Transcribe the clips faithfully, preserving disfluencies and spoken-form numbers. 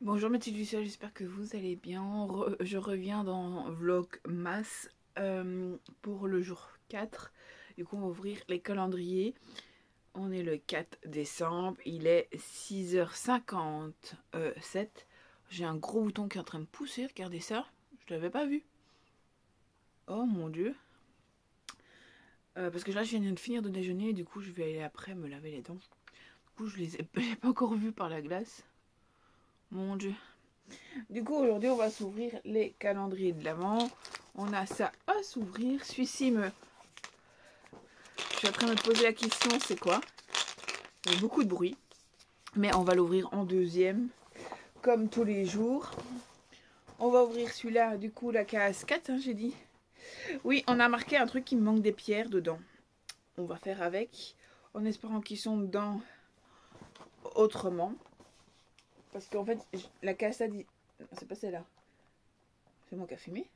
Bonjour mes petits Lucien, j'espère que vous allez bien. Re je reviens dans Vlogmas euh, pour le jour quatre. Du coup on va ouvrir les calendriers. On est le quatre décembre, il est six heures cinquante-sept. J'ai un gros bouton qui est en train de pousser, regardez ça, je l'avais pas vu. Oh mon dieu. Euh, parce que là je viens de finir de déjeuner et du coup je vais aller après me laver les dents. Du coup je les ai, je l'ai pas encore vus par la glace. Mon dieu. Du coup, aujourd'hui, on va s'ouvrir les calendriers de l'Avent. On a ça à s'ouvrir. Celui-ci me... Je suis en train de me poser la question, c'est quoi? Il y a beaucoup de bruit. Mais on va l'ouvrir en deuxième, comme tous les jours. On va ouvrir celui-là, du coup, la case quatre, hein, j'ai dit. Oui, on a marqué un truc qui me manque des pierres dedans. On va faire avec, en espérant qu'ils sont dedans autrement. Parce qu'en fait, la case a dit... C'est pas celle-là. C'est moi qui a fumé.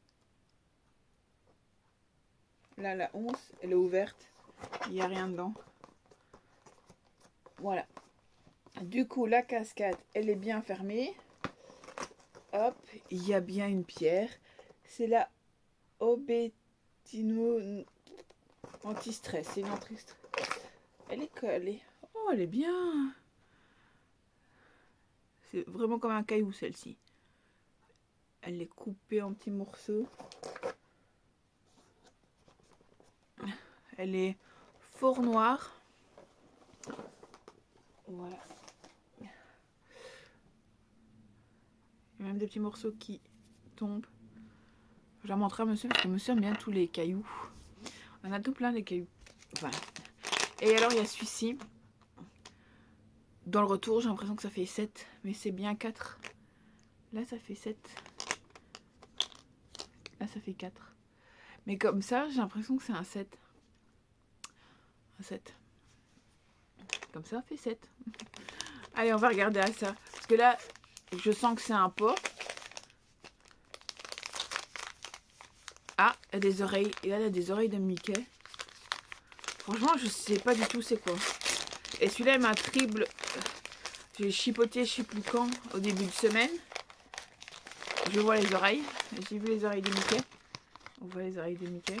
Là, la onze, elle est ouverte. Il n'y a rien dedans. Voilà. Du coup, la cascade, elle est bien fermée. Hop, il y a bien une pierre. C'est la Obetino anti-stress. C'est une anti-stress. Elle est collée. Oh, elle est bien. C'est vraiment comme un caillou, celle-ci. Elle est coupée en petits morceaux. Elle est fort noire. Voilà. Il y a même des petits morceaux qui tombent. Je la montrerai à monsieur parce que monsieur aime bien tous les cailloux. On a tout plein des cailloux. Voilà. Et alors il y a celui-ci. Dans le retour, j'ai l'impression que ça fait sept. Mais c'est bien quatre. Là ça fait sept. Là ça fait quatre. Mais comme ça, j'ai l'impression que c'est un sept. Un sept. Comme ça, ça fait sept. Allez, on va regarder à ça. Parce que là, je sens que c'est un pot. Ah, il y a des oreilles. Et là, il y a des oreilles de Mickey. Franchement, je sais pas du tout c'est quoi. Et celui-là, il m'intrigue. J'ai chipoté, je sais plus quand, au début de semaine. Je vois les oreilles. J'ai vu les oreilles de Mickey. On voit les oreilles de Mickey.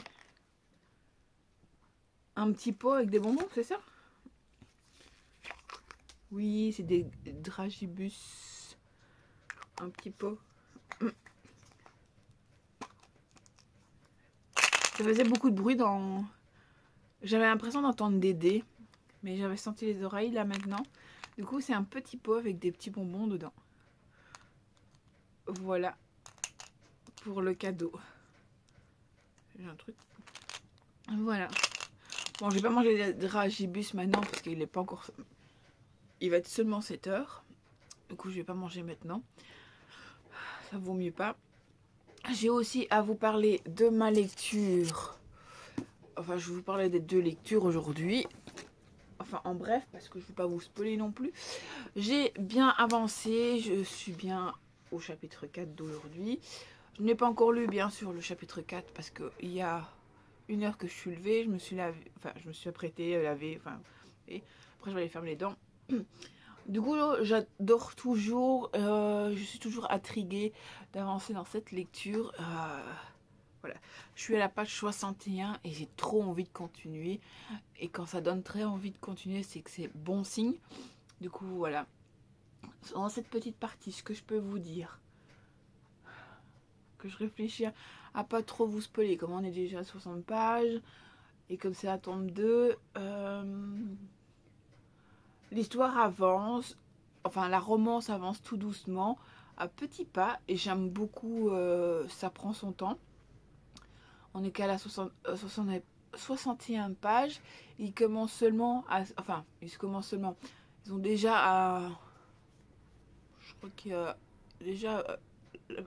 Un petit pot avec des bonbons, c'est ça? Oui, c'est des dragibus. Un petit pot. Ça faisait beaucoup de bruit dans... J'avais l'impression d'entendre des dés. Mais j'avais senti les oreilles là maintenant. Du coup, c'est un petit pot avec des petits bonbons dedans. Voilà. Pour le cadeau. J'ai un truc. Voilà. Bon, je vais pas manger des dragibus maintenant parce qu'il est pas encore... Il va être seulement sept heures. Du coup, je vais pas manger maintenant. Ça vaut mieux pas. J'ai aussi à vous parler de ma lecture. Enfin, je vais vous parler des deux lectures aujourd'hui. Enfin, en bref, parce que je ne vais pas vous spoiler non plus. J'ai bien avancé. Je suis bien au chapitre quatre d'aujourd'hui. Je n'ai pas encore lu, bien sûr, le chapitre quatre parce qu'il y a une heure que je suis levée. Je me suis lavé, enfin, je me suis apprêtée, lavée. Enfin, et après, je vais aller fermer les dents. Du coup, j'adore toujours, euh, je suis toujours intriguée d'avancer dans cette lecture. Euh, voilà, je suis à la page soixante et un et j'ai trop envie de continuer. Et quand ça donne très envie de continuer, c'est que c'est bon signe. Du coup, voilà. Dans cette petite partie, ce que je peux vous dire, que je réfléchis à, à pas trop vous spoiler, comme on est déjà à soixante pages et comme c'est la tome deux. Euh, L'histoire avance, enfin la romance avance tout doucement, à petits pas, et j'aime beaucoup, euh, ça prend son temps. On est qu'à la soixante, soixante et un pages, ils commencent seulement à, enfin, ils commencent seulement, ils ont déjà à, je crois qu'il y a déjà, le,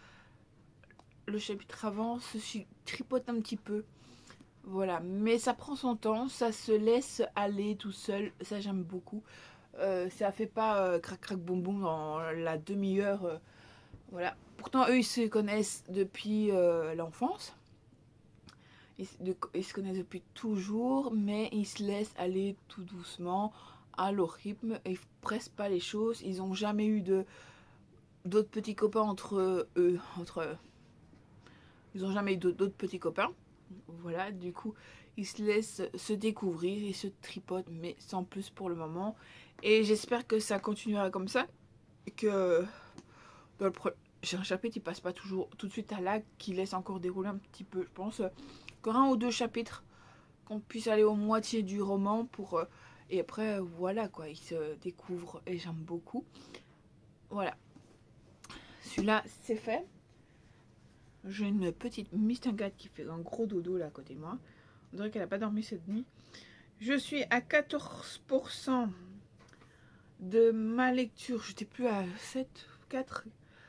le chapitre avance, se tripote un petit peu. Voilà, mais ça prend son temps, ça se laisse aller tout seul, ça j'aime beaucoup. Euh, ça fait pas euh, crac crac boum boum dans la demi-heure. Euh, voilà. Pourtant, eux, ils se connaissent depuis euh, l'enfance. Ils, ils se connaissent depuis toujours, mais ils se laissent aller tout doucement à leur rythme. Ils ne pressent pas les choses. Ils n'ont jamais eu de d'autres petits copains entre eux, entre ils n'ont jamais eu d'autres petits copains. Voilà, du coup, ils se laissent se découvrir, ils se tripotent, mais sans plus pour le moment. Et j'espère que ça continuera comme ça, et que dans le prochain chapitre, il passe pas toujours tout de suite à l'acte, qu'il laisse encore dérouler un petit peu. Je pense euh, encore un ou deux chapitres, qu'on puisse aller aux moitié du roman pour euh, et après, voilà quoi, ils se découvrent et j'aime beaucoup. Voilà. Celui-là, c'est fait. J'ai une petite mistingade qui fait un gros dodo là à côté de moi. On dirait qu'elle n'a pas dormi cette nuit. Je suis à quatorze pour cent de ma lecture. Je n'étais plus à sept, quatre.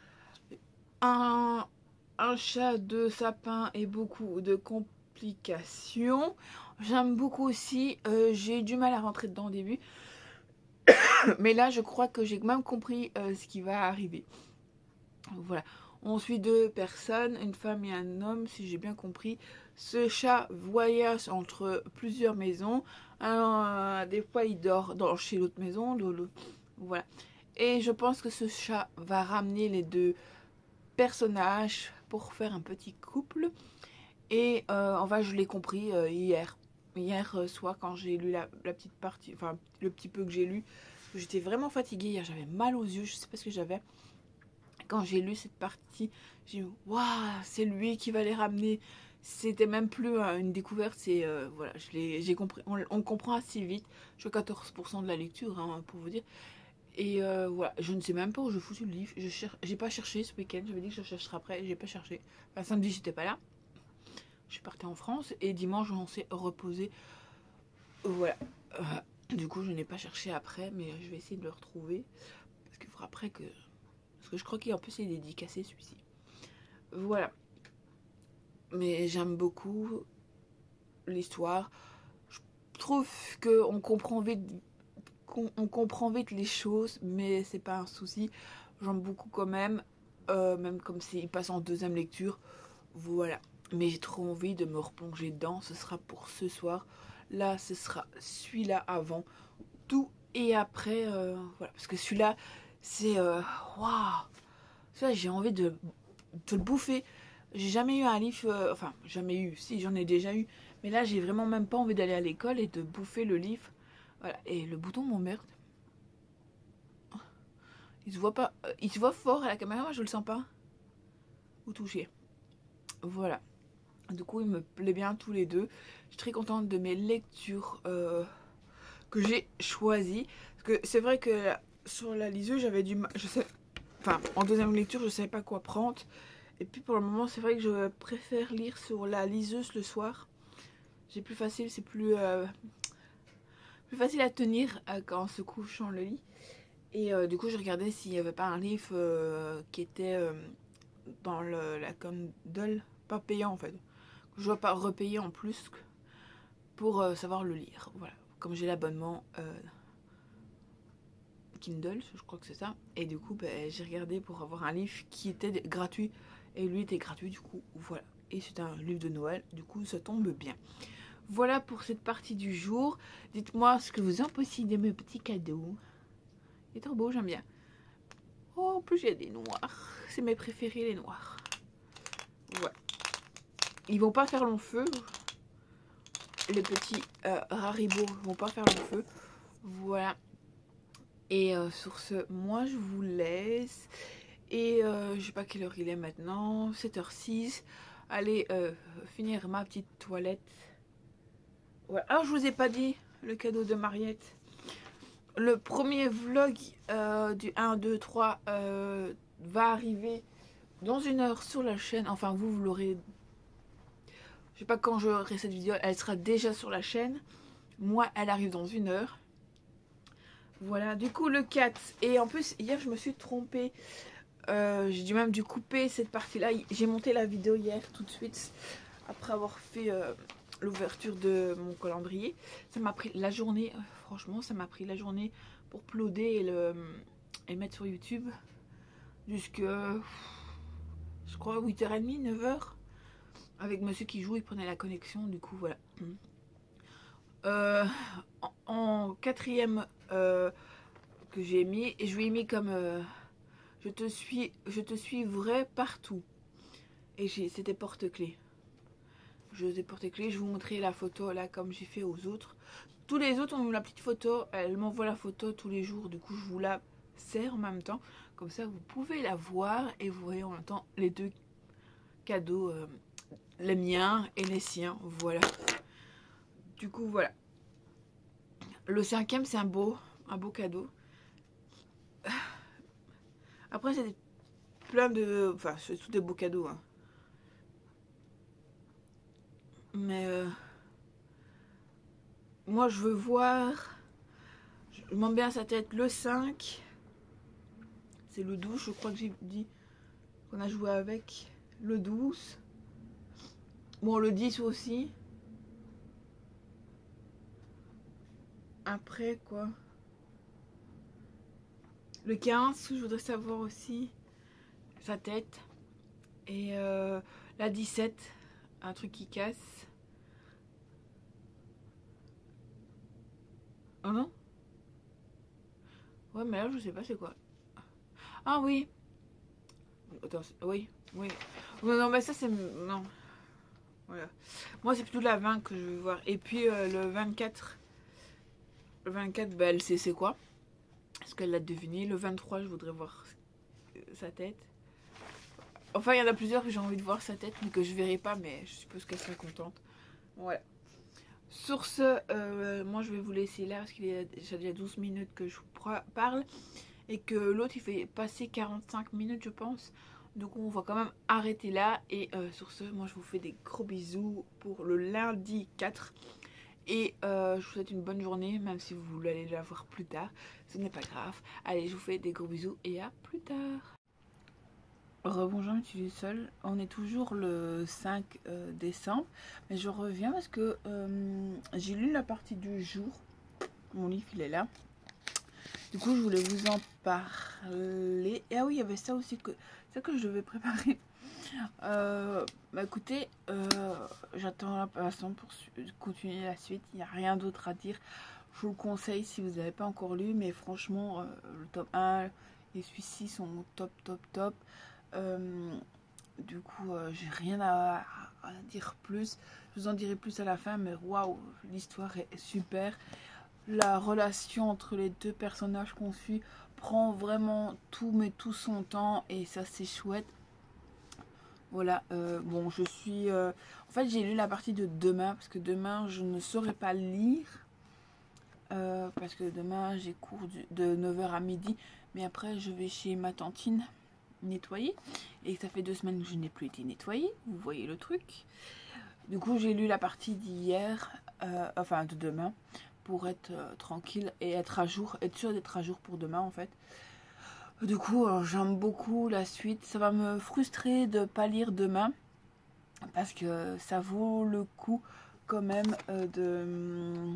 Un, un chat, deux sapins et beaucoup de complications. J'aime beaucoup aussi. Euh, j'ai eu du mal à rentrer dedans au début. Mais là, je crois que j'ai même compris euh, ce qui va arriver. Voilà. On suit deux personnes, une femme et un homme, si j'ai bien compris. Ce chat voyage entre plusieurs maisons. Euh, des fois, il dort dans, chez l'autre maison. Le, le, voilà. Et je pense que ce chat va ramener les deux personnages pour faire un petit couple. Et euh, enfin, je l'ai compris euh, hier. Hier euh, soir, quand j'ai lu la, la petite partie, enfin, le petit peu que j'ai lu. J'étais vraiment fatiguée hier, j'avais mal aux yeux, je sais pas ce que j'avais. Quand j'ai lu cette partie, j'ai dit waouh, c'est lui qui va les ramener. C'était même plus euh, une découverte, c'est euh, voilà, j'ai compris. On, on comprend assez vite. Je suis à quatorze pour cent de la lecture, hein, pour vous dire. Et euh, voilà, je ne sais même pas où je fous le livre. Je cherche, j'ai pas cherché ce week-end. J'avais dit que je chercherai après, j'ai pas cherché. Enfin, samedi, j'étais pas là. Je suis partie en France et dimanche, on s'est reposé. Voilà. Euh, du coup, je n'ai pas cherché après, mais je vais essayer de le retrouver parce qu'il faudra après que. Parce que je crois qu'en plus il est dédicacé celui-ci. Voilà. Mais j'aime beaucoup l'histoire. Je trouve qu'on comprend vite, qu'on on comprend vite les choses, mais c'est pas un souci. J'aime beaucoup quand même, euh, même comme s'il passe en deuxième lecture. Voilà. Mais j'ai trop envie de me replonger dedans. Ce sera pour ce soir. Là, ce sera celui-là avant. Tout et après. Euh, voilà. Parce que celui-là, c'est... Waouh wow. Ça, j'ai envie de, de le bouffer. J'ai jamais eu un livre, euh, enfin, jamais eu, si j'en ai déjà eu, mais là, j'ai vraiment même pas envie d'aller à l'école et de bouffer le livre. Voilà, et le bouton m'emmerde. Il se voit pas, euh, il se voit fort à la caméra, moi je le sens pas. Ou toucher. Voilà. Du coup, il me plaît bien tous les deux. Je suis très contente de mes lectures euh, que j'ai choisies. Parce que c'est vrai que sur la liseuse, j'avais du mal, je sais... Enfin, en deuxième lecture, je ne savais pas quoi prendre. Et puis pour le moment, c'est vrai que je préfère lire sur la liseuse le soir. C'est plus facile, c'est plus, euh, plus facile à tenir euh, quand on se couche dans le lit. Et euh, du coup, je regardais s'il n'y avait pas un livre euh, qui était euh, dans le, la Kindle, pas payant en fait. Je dois pas repayer en plus pour euh, savoir le lire. Voilà, comme j'ai l'abonnement euh, Kindle, je crois que c'est ça. Et du coup, ben, j'ai regardé pour avoir un livre qui était gratuit. Et lui était gratuit, du coup, voilà. Et c'est un livre de Noël, du coup, ça tombe bien. Voilà pour cette partie du jour. Dites-moi ce que vous en pensez de mes petits cadeaux. Il est trop beau, j'aime bien. Oh, en plus, il y a des noirs. C'est mes préférés, les noirs. Voilà. Ils vont pas faire long feu. Les petits euh, Haribo vont pas faire long feu. Voilà. Et euh, sur ce, moi je vous laisse. Et euh, je sais pas quelle heure il est maintenant. sept heures six. Allez euh, finir ma petite toilette. Voilà. Ah, je vous ai pas dit le cadeau de Mariette. Le premier vlog euh, du un, deux, trois euh, va arriver dans une heure sur la chaîne. Enfin, vous, vous l'aurez. Je sais pas quand j'aurai cette vidéo. Elle sera déjà sur la chaîne. Moi, elle arrive dans une heure. Voilà, du coup le quatre. Et en plus, hier je me suis trompée. Euh, j'ai dû même dû couper cette partie-là. J'ai monté la vidéo hier tout de suite. Après avoir fait euh, l'ouverture de mon calendrier. Ça m'a pris la journée. Euh, franchement, ça m'a pris la journée pour uploader et le, et le mettre sur YouTube. Jusque, je crois, huit heures trente, neuf heures. Avec monsieur qui joue, il prenait la connexion. Du coup, voilà. Euh, en, en quatrième... Euh, que j'ai mis, et je lui ai mis comme euh, je Je te suis, je te suivrai partout. Et c'était porte-clés. Je des porte-clés, je vous montrer la photo là comme j'ai fait aux autres. Tous les autres ont la petite photo, elle m'envoie la photo tous les jours, du coup je vous la sers en même temps. Comme ça vous pouvez la voir et vous voyez en même temps les deux cadeaux, euh, les miens et les siens, voilà. Du coup voilà. Le cinquième c'est un beau, un beau cadeau. Après c'est plein de, enfin c'est tous des beaux cadeaux. Hein. Mais euh, moi je veux voir, je m'en bien sa tête le cinq. C'est le douze, je crois que j'ai dit qu'on a joué avec. Le douze. Bon, le dix aussi. Après, quoi. Le quinze, je voudrais savoir aussi sa tête. Et euh, la dix-sept, un truc qui casse. Oh non? Ouais, mais là, je sais pas c'est quoi. Ah oui. Attends, oui, oui. Non, non, mais ça, c'est... Non. Voilà. Moi, c'est plutôt la vingt que je veux voir. Et puis, euh, le vingt-quatre... Le vingt-quatre, bah, elle sait c'est quoi. Est-ce qu'elle l'a deviné? Le vingt-trois, je voudrais voir sa tête. Enfin, il y en a plusieurs que j'ai envie de voir sa tête, mais que je verrai pas, mais je suppose qu'elle serait contente. Voilà. Sur ce, euh, moi, je vais vous laisser là, parce qu'il y a déjà douze minutes que je vous parle. Et que l'autre, il fait passer quarante-cinq minutes, je pense. Donc, on va quand même arrêter là. Et euh, sur ce, moi, je vous fais des gros bisous pour le lundi quatre. Et euh, je vous souhaite une bonne journée, même si vous allez la voir plus tard. Ce n'est pas grave. Allez, je vous fais des gros bisous et à plus tard. Rebonjour, je suis seule. On est toujours le cinq euh, décembre. Mais je reviens parce que euh, j'ai lu la partie du jour. Mon livre, il est là. Du coup, je voulais vous en parler. Et ah oui, il y avait ça aussi, que ça que je devais préparer. Euh, bah écoutez, euh, j'attends l'impatience pour continuer la suite. Il n'y a rien d'autre à dire. Je vous le conseille si vous n'avez pas encore lu. Mais franchement, euh, le tome un et celui-ci sont top, top, top. Euh, du coup, euh, j'ai rien à, à dire plus. Je vous en dirai plus à la fin. Mais waouh, l'histoire est super. La relation entre les deux personnages qu'on suit prend vraiment tout, mais tout son temps. Et ça, c'est chouette. Voilà, euh, bon, je suis... Euh, en fait, j'ai lu la partie de demain, parce que demain, je ne saurais pas lire. Euh, parce que demain, j'ai cours du, de neuf heures à midi. Mais après, je vais chez ma tantine nettoyer. Et ça fait deux semaines que je n'ai plus été nettoyée. Vous voyez le truc. Du coup, j'ai lu la partie d'hier, euh, enfin de demain, pour être euh, tranquille et être à jour, être sûr d'être à jour pour demain, en fait. Du coup, euh, j'aime beaucoup la suite. Ça va me frustrer de ne pas lire demain. Parce que ça vaut le coup quand même euh, de,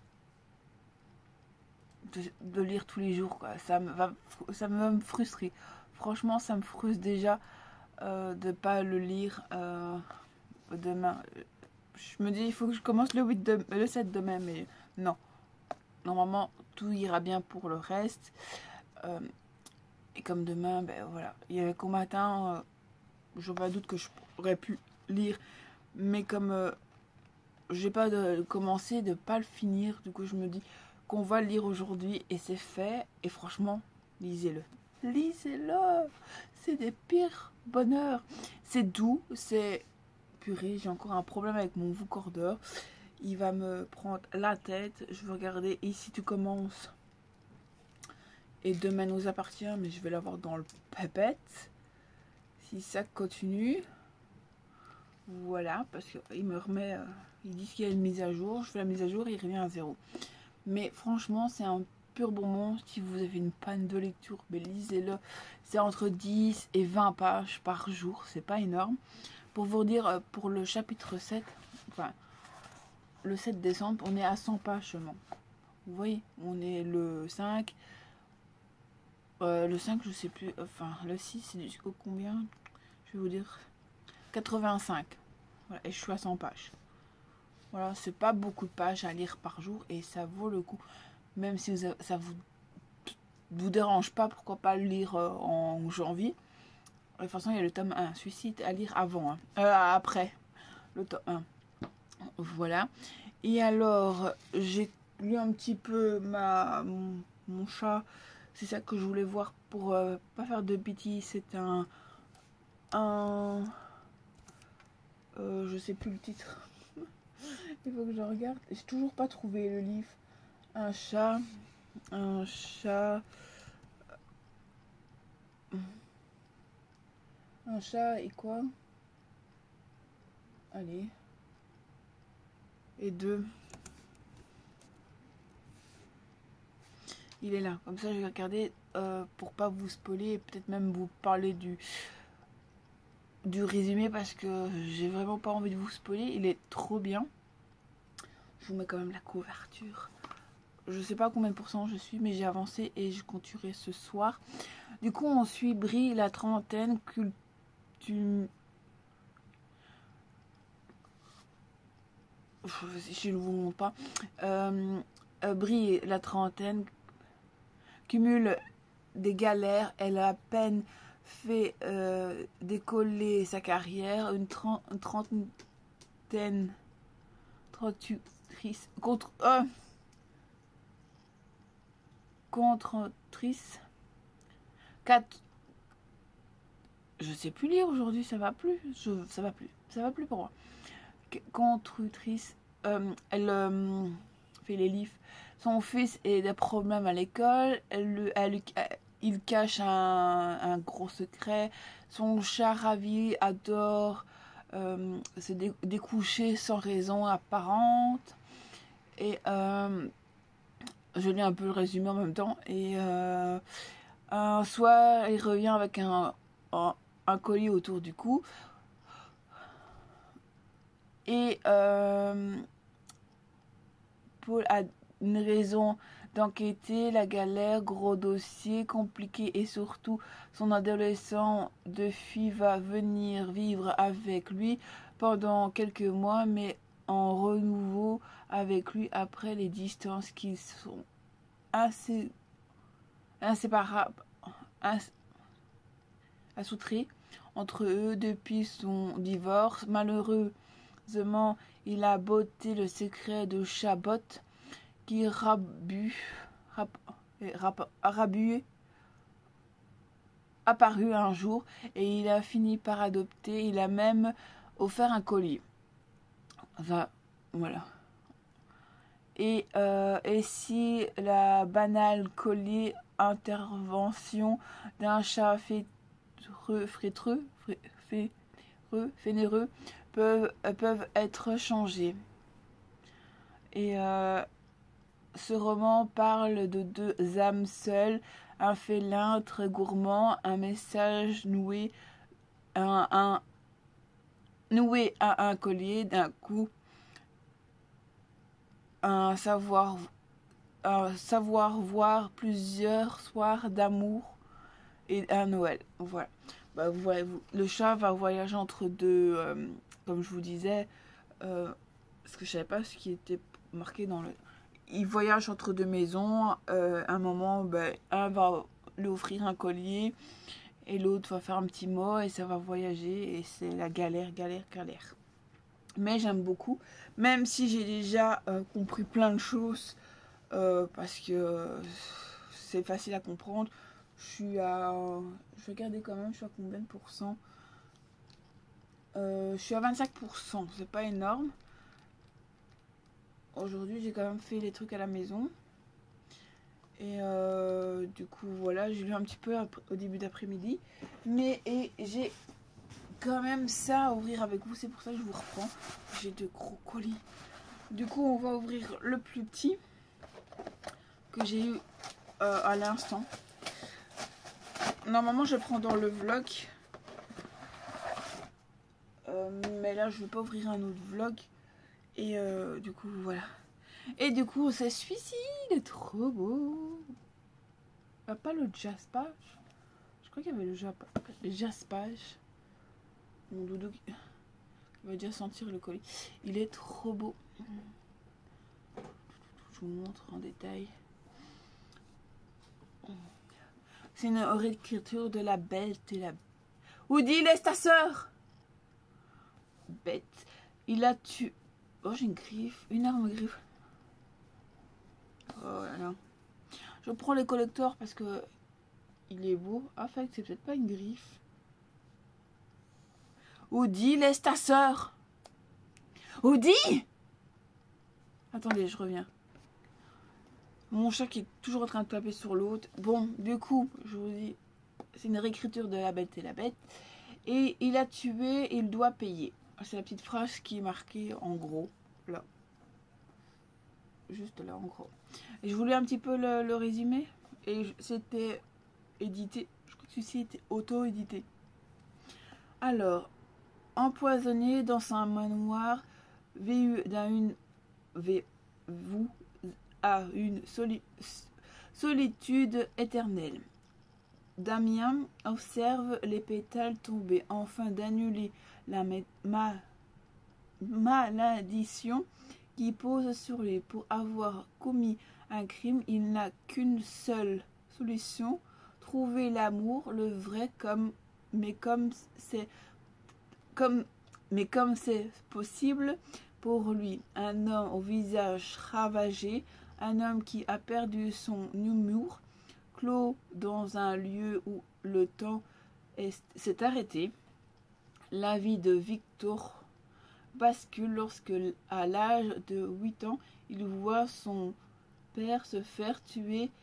de, de lire tous les jours. Quoi. Ça, me va, ça me va me frustrer. Franchement, ça me frustre déjà euh, de ne pas le lire euh, demain. Je me dis, il faut que je commence le, huit de, le sept demain. Mais non. Normalement, tout ira bien pour le reste. Euh, Et comme demain, ben voilà, il y avait qu'au matin, euh, je n'ai pas de doute que j'aurais pu lire. Mais comme euh, j'ai pas de commencé, de pas le finir, du coup je me dis qu'on va le lire aujourd'hui et c'est fait. Et franchement, lisez-le. Lisez-le. C'est des pires bonheurs. C'est doux, c'est purée. J'ai encore un problème avec mon vocordeur. Il va me prendre la tête. Je vais regarder ici, tu commences. Et demain nous appartient, mais je vais l'avoir dans le pépette. Si ça continue. Voilà, parce qu'il me remet... Euh, ils disent qu'il y a une mise à jour. Je fais la mise à jour et il revient à zéro. Mais franchement, c'est un pur bonbon. Si vous avez une panne de lecture, ben lisez-le. C'est entre dix et vingt pages par jour. C'est pas énorme. Pour vous dire, pour le chapitre sept, enfin, le sept décembre, on est à cent pages seulement. Vous voyez, on est le cinq... Euh, le cinq, je sais plus. Enfin, le six, c'est jusqu'au combien? Je vais vous dire. quatre-vingt-cinq. Voilà, et je suis à cent pages. Voilà, c'est pas beaucoup de pages à lire par jour et ça vaut le coup. Même si vous avez, ça vous vous dérange pas, pourquoi pas le lire euh, en janvier. De toute façon, il y a le tome un, Suicide, à lire avant, hein. euh, après le tome un. Voilà. Et alors, j'ai lu un petit peu ma, mon, mon chat. C'est ça que je voulais voir pour euh, pas faire de bêtises. C'est un... un euh, je sais plus le titre. Il faut que je regarde. J'ai toujours pas trouvé le livre. Un chat. Un chat. Un chat et quoi? Allez. Et deux. Il est là. Comme ça, je vais regarder euh, pour pas vous spoiler et peut-être même vous parler du du résumé parce que j'ai vraiment pas envie de vous spoiler. Il est trop bien. Je vous mets quand même la couverture. Je sais pas combien de pourcents je suis, mais j'ai avancé et je continuerai ce soir. Du coup, on suit Brie, la trentaine, culture. Je ne vous montre pas. Euh, euh, Brie, la trentaine, cumule des galères. Elle a à peine fait euh, décoller sa carrière. Une, trent, une trentaine, trente-trice, contre, euh, contre-trice, quatre. Je sais plus lire aujourd'hui, ça va plus. Je, ça va plus, ça va plus pour moi. Constructrice, euh, elle euh, fait les livres. Son fils a des problèmes à l'école. Elle, elle, elle, il cache un, un gros secret. Son chat ravi adore euh, se dé, découcher sans raison apparente. Et euh, je lis un peu le résumé en même temps. Et euh, un soir, il revient avec un, un, un collier autour du cou. Et euh, Paul a une raison d'enquêter, la galère, gros dossier, compliqué et surtout son adolescent de fille va venir vivre avec lui pendant quelques mois, mais en renouveau avec lui après les distances qui sont assez inséparables, assoutrées entre eux depuis son divorce. Malheureusement, il a botté le secret de Chabot qui rabu, rab, rab, rabu, apparu un jour et il a fini par adopter. Il a même offert un collier. Enfin, voilà. Et, euh, et si la banale collier intervention d'un chat fêtreux, frétreux, féreux, fénéreux peuvent, peuvent être changés. Et euh, ce roman parle de deux âmes seules, un félin très gourmand, un message noué, un, un noué à un collier, d'un coup, un savoir, un savoir voir plusieurs soirs d'amour et un Noël. Voilà. Bah, vous voyez, vous, le chat va voyager entre deux, euh, comme je vous disais, euh, parce que je savais pas ce qui était marqué dans le. Il voyage entre deux maisons. Euh, à un moment, ben, un va lui offrir un collier et l'autre va faire un petit mot et ça va voyager et c'est la galère, galère, galère. Mais j'aime beaucoup, même si j'ai déjà euh, compris plein de choses euh, parce que euh, c'est facile à comprendre. Je suis à, je vais regarder quand même, je suis à combien de pourcents euh, Je suis à vingt-cinq pour cent, c'est pas énorme. Aujourd'hui, j'ai quand même fait les trucs à la maison. Et euh, du coup, voilà, j'ai lu un petit peu au début d'après-midi. Mais j'ai quand même ça à ouvrir avec vous. C'est pour ça que je vous reprends. J'ai de gros colis. Du coup, on va ouvrir le plus petit que j'ai eu euh, à l'instant. Normalement, je le prends dans le vlog. Euh, mais là, je ne vais pas ouvrir un autre vlog. Et euh, du coup, voilà. Et du coup, c'est celui-ci, il est trop beau. Ah, pas le Jaspage. Je crois qu'il y avait le, Jap le Jaspage. Mon doudou qui va déjà sentir le colis. Il est trop beau. Je vous montre en détail. C'est une réécriture de La Belle et la... Woody, laisse ta soeur. Bête. Il a tué... Oh, j'ai une griffe. Une arme griffe. Oh là là. Je prends les collecteurs parce que... Il est beau. Ah, fait c'est peut-être pas une griffe. Woody, laisse ta soeur. Woody! Attendez, je reviens. Mon chat qui est toujours en train de taper sur l'autre. Bon, du coup, je vous dis, c'est une réécriture de La Belle et la Bête. Et il a tué, il doit payer. C'est la petite phrase qui est marquée en gros, là. Juste là, en gros. Et je voulais un petit peu le, le résumer. Et c'était édité. Je crois que celui-ci était auto-édité. Alors, empoisonné dans un manoir, vu d'un une... vous à une soli solitude éternelle. Damien observe les pétales tomber, afin d'annuler la ma malédiction qui pose sur lui. Pour avoir commis un crime, il n'a qu'une seule solution, trouver l'amour, le vrai, comme mais comme c'est comme mais comme c'est possible pour lui, un homme au visage ravagé, un homme qui a perdu son humour, clos dans un lieu où le temps s'est arrêté. La vie de Victor bascule lorsque, à l'âge de huit ans, il voit son père se faire tuer.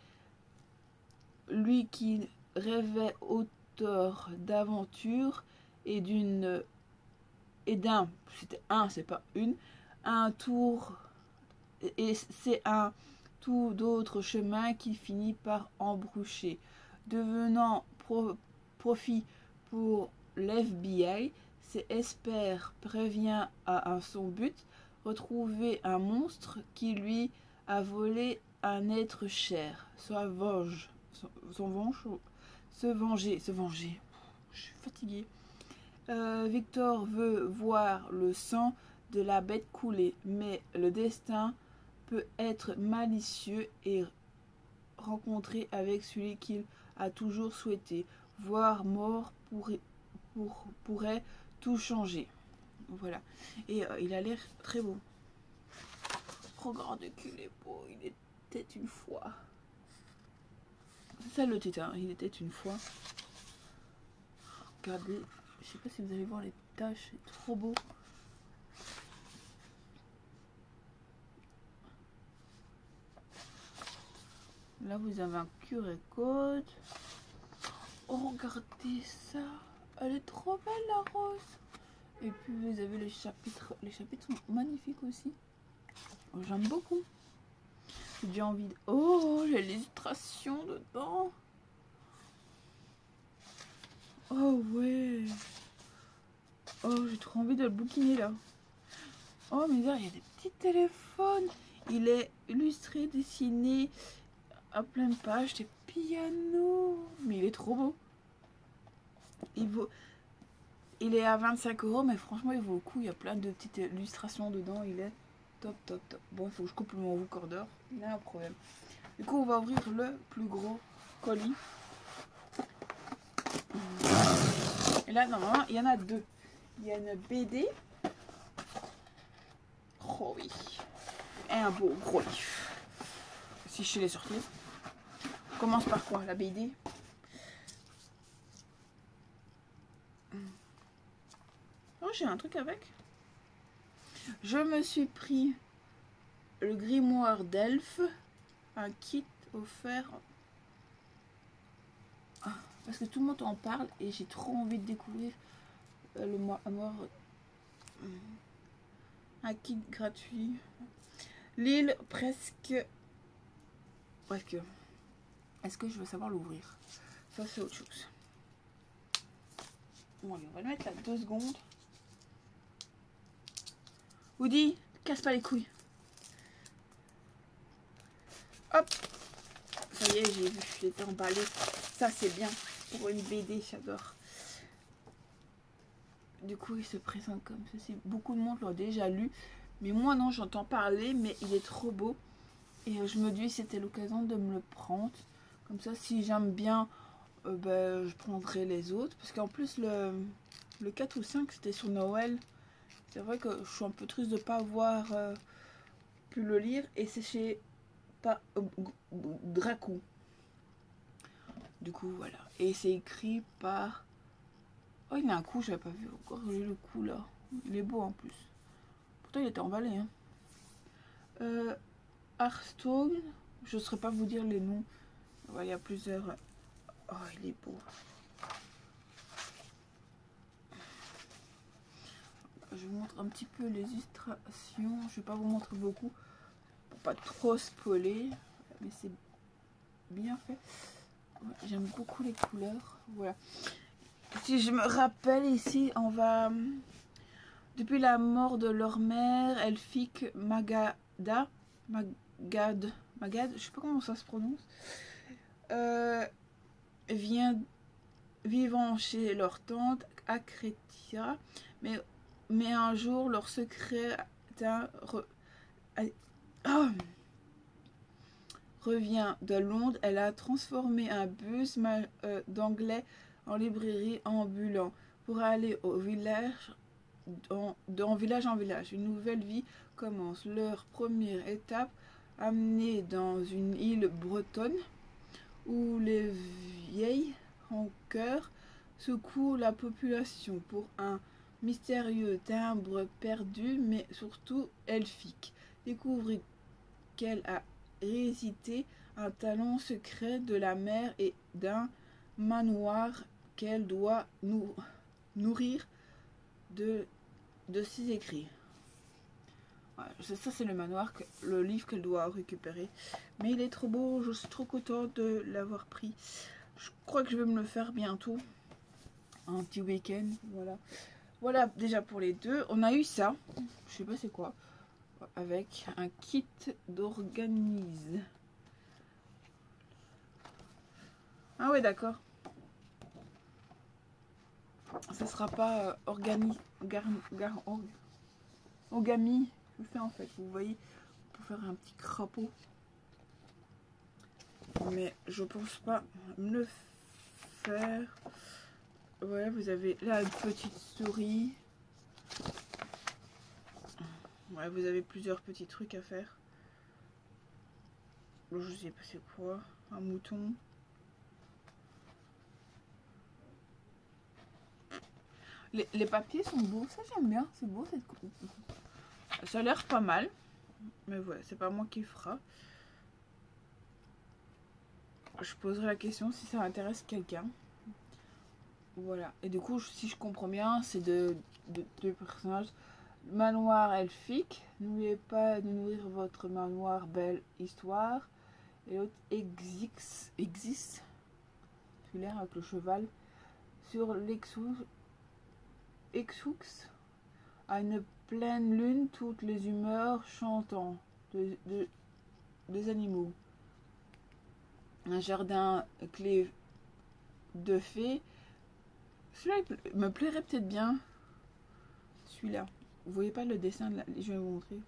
Lui qui rêvait auteur d'aventure et d'une et d'un, c'était un, c'est pas une, un tour, et c'est un tout d'autres chemins qui finit par embroucher, devenant pro, profit pour l'F B I. Ses espères prévient à, à son but, retrouver un monstre qui lui a volé un être cher, soit venge, son venge, se venger, se venger. Je suis fatiguée. Euh, Victor veut voir le sang de la bête couler, mais le destin peut être malicieux et rencontrer avec celui qu'il a toujours souhaité. Voir mort pourrait, pour, pourrait tout changer. Voilà. Et euh, il a l'air très beau. Regardez qu'il est beau. Il était une fois. C'est ça le titre, hein. Il était une fois. Regardez. Je sais pas si vous allez voir les taches. C'est trop beau. Là, vous avez un Q R code. Oh, regardez ça. Elle est trop belle, la rose. Et puis, vous avez les chapitres. Les chapitres sont magnifiques aussi. Oh, j'aime beaucoup. J'ai déjà envie de... Oh, j'ai l'illustration dedans. Oh, ouais. Oh, j'ai trop envie de le bouquiner, là. Oh, mais là, il y a des petits téléphones. Il est illustré, dessiné... à plein de pages, des pianos, mais il est trop beau. Il vaut, il est à vingt-cinq euros, mais franchement il vaut le coup. Il y a plein de petites illustrations dedans. Il est top, top, top. Bon, il faut que je coupe mon recorder. Il y a un problème. Du coup, on va ouvrir le plus gros colis. Et là, normalement, il y en a deux. Il y a une B D. Oh oui. Et un beau gros livre. Si je l'ai sorti. On commence par quoi? La B D. Oh, j'ai un truc avec. Je me suis pris le grimoire d'Elfe. Un kit offert. Ah, parce que tout le monde en parle et j'ai trop envie de découvrir euh, le mort. Un kit gratuit. L'île presque. Presque. Est-ce que je veux savoir l'ouvrir? Ça, c'est autre chose. Bon, allez, on va le mettre là deux secondes. Woody, casse pas les couilles. Hop. Ça y est, j'ai vu, j'ai été emballée. Ça, c'est bien pour une B D, j'adore. Du coup, il se présente comme ceci. Beaucoup de monde l'ont déjà lu. Mais moi, non, j'entends parler, mais il est trop beau. Et je me dis, c'était l'occasion de me le prendre. Comme ça, si j'aime bien euh, ben, je prendrai les autres. Parce qu'en plus, le, le quatre ou cinq, c'était sur Noël. C'est vrai que je suis un peu triste de ne pas avoir euh, pu le lire. Et c'est chez pas, euh, Dracou. Du coup, voilà. Et c'est écrit par... Oh, il y a un coup, j'avais pas vu encore le coup là. Il est beau en plus. Pourtant, il était emballé. Hein. Euh, Hearthstone, je ne saurais pas vous dire les noms. Ouais, il y a plusieurs. Oh, il est beau. Je vous montre un petit peu les illustrations. Je vais pas vous montrer beaucoup pour pas trop spoiler, mais c'est bien fait. Ouais, j'aime beaucoup les couleurs. Voilà. Si je me rappelle ici, on va depuis la mort de leur mère, Elphick Magada, Magad, Magad, je sais pas comment ça se prononce, euh, vient vivant chez leur tante Akretia, mais mais un jour leur secret re, oh, revient de Londres. Elle a transformé un bus euh, d'anglais en librairie ambulant pour aller au village, en, en village en village. Une nouvelle vie commence. Leur première étape, amenée dans une île bretonne où les vieilles rancœurs secouent la population pour un mystérieux timbre perdu, mais surtout elfique. Découvrez qu'elle a récité un talent secret de la mer et d'un manoir qu'elle doit nous nourrir de, de ses écrits. Voilà, ça c'est le manoir, que, le livre qu'elle doit récupérer. Mais il est trop beau, je suis trop contente de l'avoir pris. Je crois que je vais me le faire bientôt. Un petit week-end, voilà. Voilà déjà pour les deux. On a eu ça, je sais pas c'est quoi, avec un kit d'organise. Ah ouais d'accord. Ça sera pas euh, organi, gar, gar, or, origami. Je fais en fait, vous voyez, pour faire un petit crapaud. Mais je pense pas me le faire. Voilà, vous avez là une petite souris. Ouais, vous avez plusieurs petits trucs à faire. Bon, je sais pas c'est quoi. Un mouton. Les, les papiers sont beaux, ça j'aime bien, c'est beau cette coupe. Ça a l'air pas mal, mais voilà, c'est pas moi qui le fera. Je poserai la question si ça intéresse quelqu'un. Voilà, et du coup, si je comprends bien, c'est deux de, de personnages. Manoir elfique, n'oubliez pas de nourrir votre manoir, belle histoire. Et l'autre existe, existe, celui-là avec le cheval, sur l'exou. Exux, à une pleine lune, toutes les humeurs chantant de, de, des animaux. Un jardin clé de fées. Celui-là me plairait peut-être bien. Celui-là. Vous voyez pas le dessin de la... Je vais vous montrer.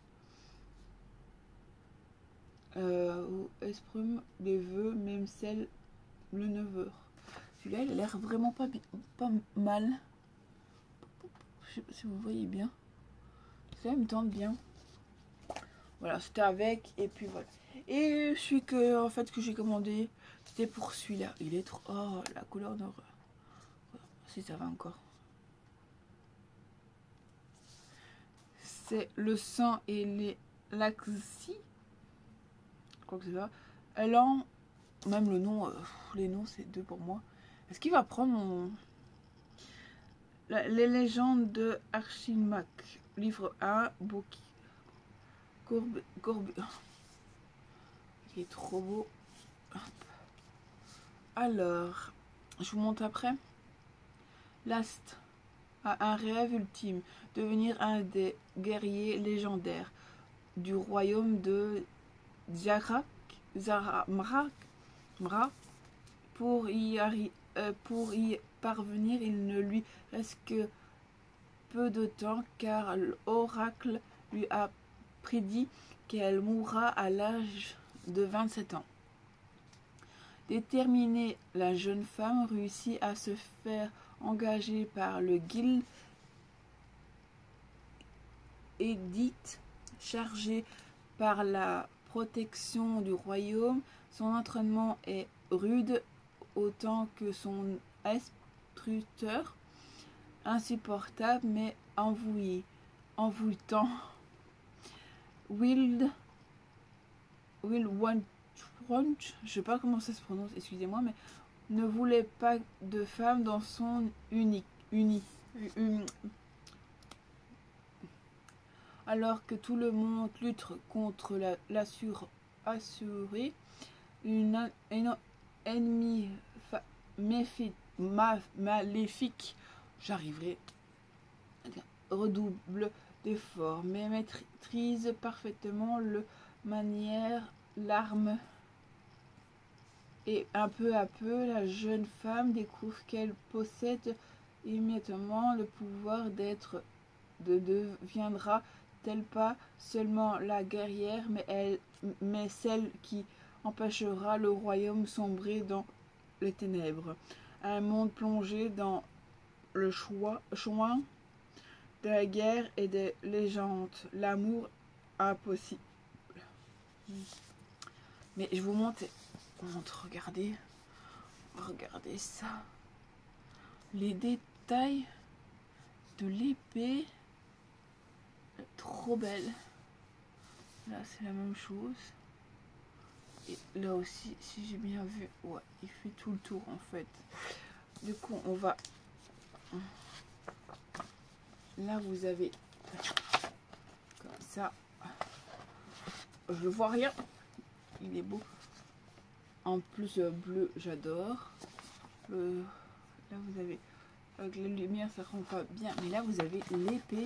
Euh, Esprume, les vœux, même celle, le neveu. Celui-là, il a l'air vraiment pas, pas mal. Je sais pas si vous voyez bien. Ça me tente bien. Voilà, c'était avec. Et puis voilà. Et celui que, en fait, que j'ai commandé, c'était pour celui-là. Il est trop... Oh, la couleur d'horreur. Si ça va encore. C'est le sang et les laxi. Je crois que c'est ça. Elle en... Même le nom, euh, les noms, c'est deux pour moi. Est-ce qu'il va prendre mon... La, les légendes de Archimac, livre un, Boki. Courbe, courbe. Il est trop beau. Hop. Alors, je vous montre après. Last a un rêve ultime, devenir un des guerriers légendaires du royaume de Zarak, Zaramra. Pour y, euh, pour y parvenir, il ne lui reste que peu de temps car l'oracle lui a prédit qu'elle mourra à l'âge de vingt-sept ans. Déterminée, la jeune femme réussit à se faire engager par le guild Édith, chargé par la protection du royaume. Son entraînement est rude autant que son instructeur, insupportable mais envoûté, envoûtant. Will, Will Wunsch, je sais pas comment ça se prononce, excusez-moi, mais ne voulait pas de femme dans son unique, uni, uni, alors que tout le monde lutte contre la, l'assure, assuré, une, une ennemie fa, méfi, ma, maléfique, j'arriverai, redouble d'efforts, mais maîtrise parfaitement le manière, l'arme, et un peu à peu, la jeune femme découvre qu'elle possède immédiatement le pouvoir d'être, de deviendra telle pas seulement la guerrière, mais, elle, mais celle qui empêchera le royaume sombrer dans les ténèbres. Un monde plongé dans le choix, choix de la guerre et des légendes. L'amour impossible. Mais je vous montre, montre, regardez, regardez ça. Les détails de l'épée. Trop belle. Là c'est la même chose. Et là aussi, si j'ai bien vu, ouais, il fait tout le tour en fait. Du coup, on va. Là vous avez comme ça. Je vois rien. Il est beau. En plus euh, bleu, j'adore. Le... Là vous avez avec la lumière, ça rend pas bien. Mais là vous avez l'épée.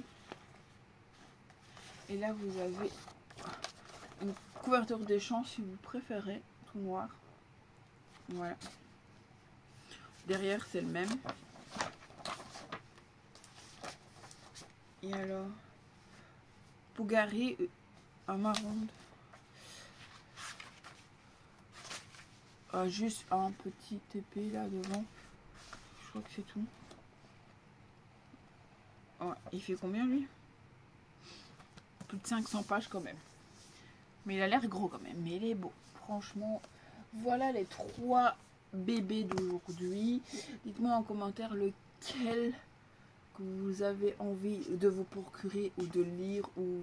Et là vous avez une couverture des champs si vous préférez, tout noir. Voilà. Derrière c'est le même. Et alors, Pougari, un marron. Ah, juste un petit épée là devant. Je crois que c'est tout. Oh, il fait combien lui? Plus de cinq cents pages quand même. Mais il a l'air gros quand même. Mais il est beau. Franchement, voilà les trois bébés d'aujourd'hui. Dites-moi en commentaire lequel que vous avez envie de vous procurer ou de lire ou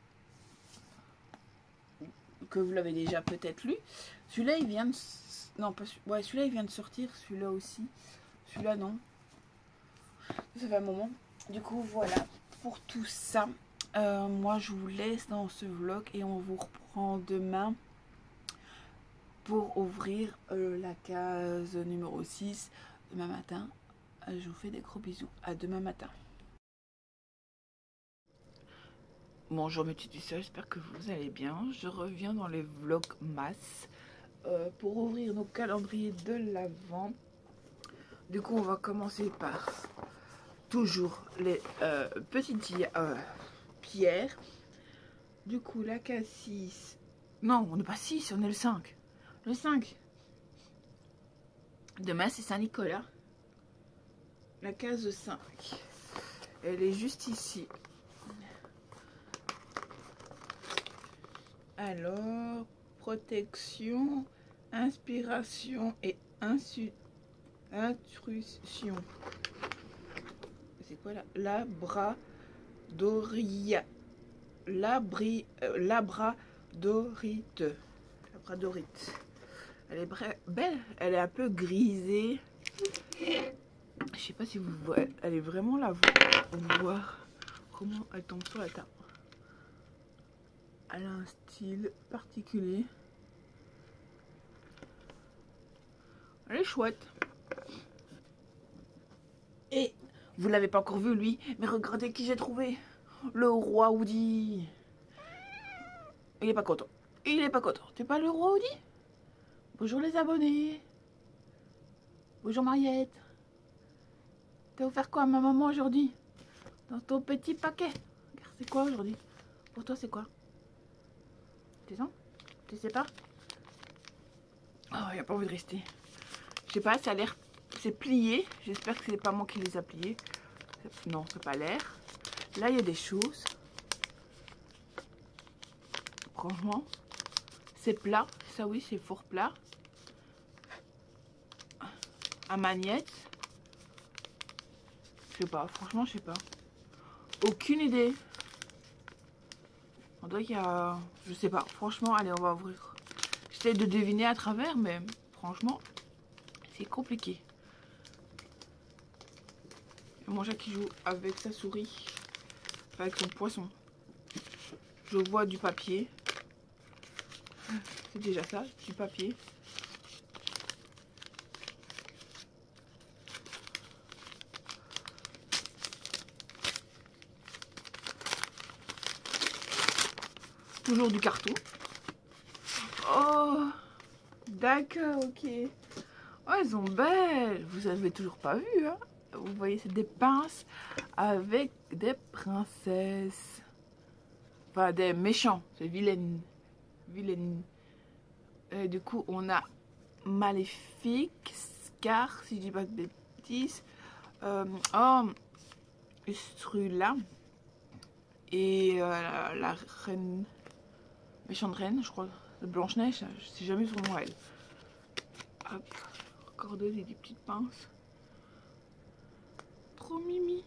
que vous l'avez déjà peut-être lu. Celui-là il vient de... Non, pas celui... Ouais, celui-là il vient de sortir. Celui-là aussi. Celui-là non. Ça fait un moment. Du coup voilà pour tout ça. Euh, moi je vous laisse dans ce vlog et on vous reprend demain pour ouvrir euh, la case numéro six demain matin. Euh, je vous fais des gros bisous. À demain matin. Bonjour mes petits tutos, j'espère que vous allez bien. Je reviens dans les vlogs masse euh, pour ouvrir nos calendriers de l'Avent. Du coup on va commencer par toujours les euh, petites euh, pierres. Du coup la case six. Non, on n'est pas six, on est le cinq. Le cinq. Demain c'est Saint-Nicolas. La case cinq. Elle est juste ici. Alors, protection, inspiration et insu intrusion. C'est quoi là? Labradoria. Labri, euh, labradorite. Labradorite. Elle est belle. Elle est un peu grisée. Je sais pas si vous voyez. Elle est vraiment là. Voir comment elle tombe sur la table. Elle a un style particulier. Elle est chouette. Et vous l'avez pas encore vu lui, mais regardez qui j'ai trouvé. Le roi Woody. Il est pas content. Il est pas content. T'es pas le roi Woody? Bonjour les abonnés. Bonjour Mariette. T'as offert quoi à ma maman aujourd'hui? Dans ton petit paquet. Regarde, c'est quoi aujourd'hui? Pour toi c'est quoi? Tu sais? Tu sais pas? Oh, il n'y a pas envie de rester. Je sais pas, ça a l'air... C'est plié. J'espère que c'est pas moi qui les a pliés. Non, c'est pas l'air. Là, il y a des choses. Franchement, c'est plat. Ça, oui, c'est fort plat. À magnette. Je sais pas. Franchement, je sais pas. Aucune idée. On dirait qu'il y a... Je sais pas. Franchement, allez, on va ouvrir. J'essaie de deviner à travers, mais franchement, c'est compliqué. Mon chat qui joue avec sa souris, enfin avec son poisson. Je vois du papier. C'est déjà ça, du papier. Toujours du carton. Oh, d'accord, ok. Oh, elles sont belles. Vous avez toujours pas vu, hein? Vous voyez, c'est des pinces avec des princesses. Enfin, des méchants. C'est vilaine. Vilaine. Et du coup, on a Maléfique, Scar, si je dis pas de bêtises. Euh, oh, Ustrula. Et euh, la, la reine... Méchante reine, je crois. De Blanche-Neige, je sais jamais son nom, elle. Hop, cordeuse et des petites pinces. Trop mimi.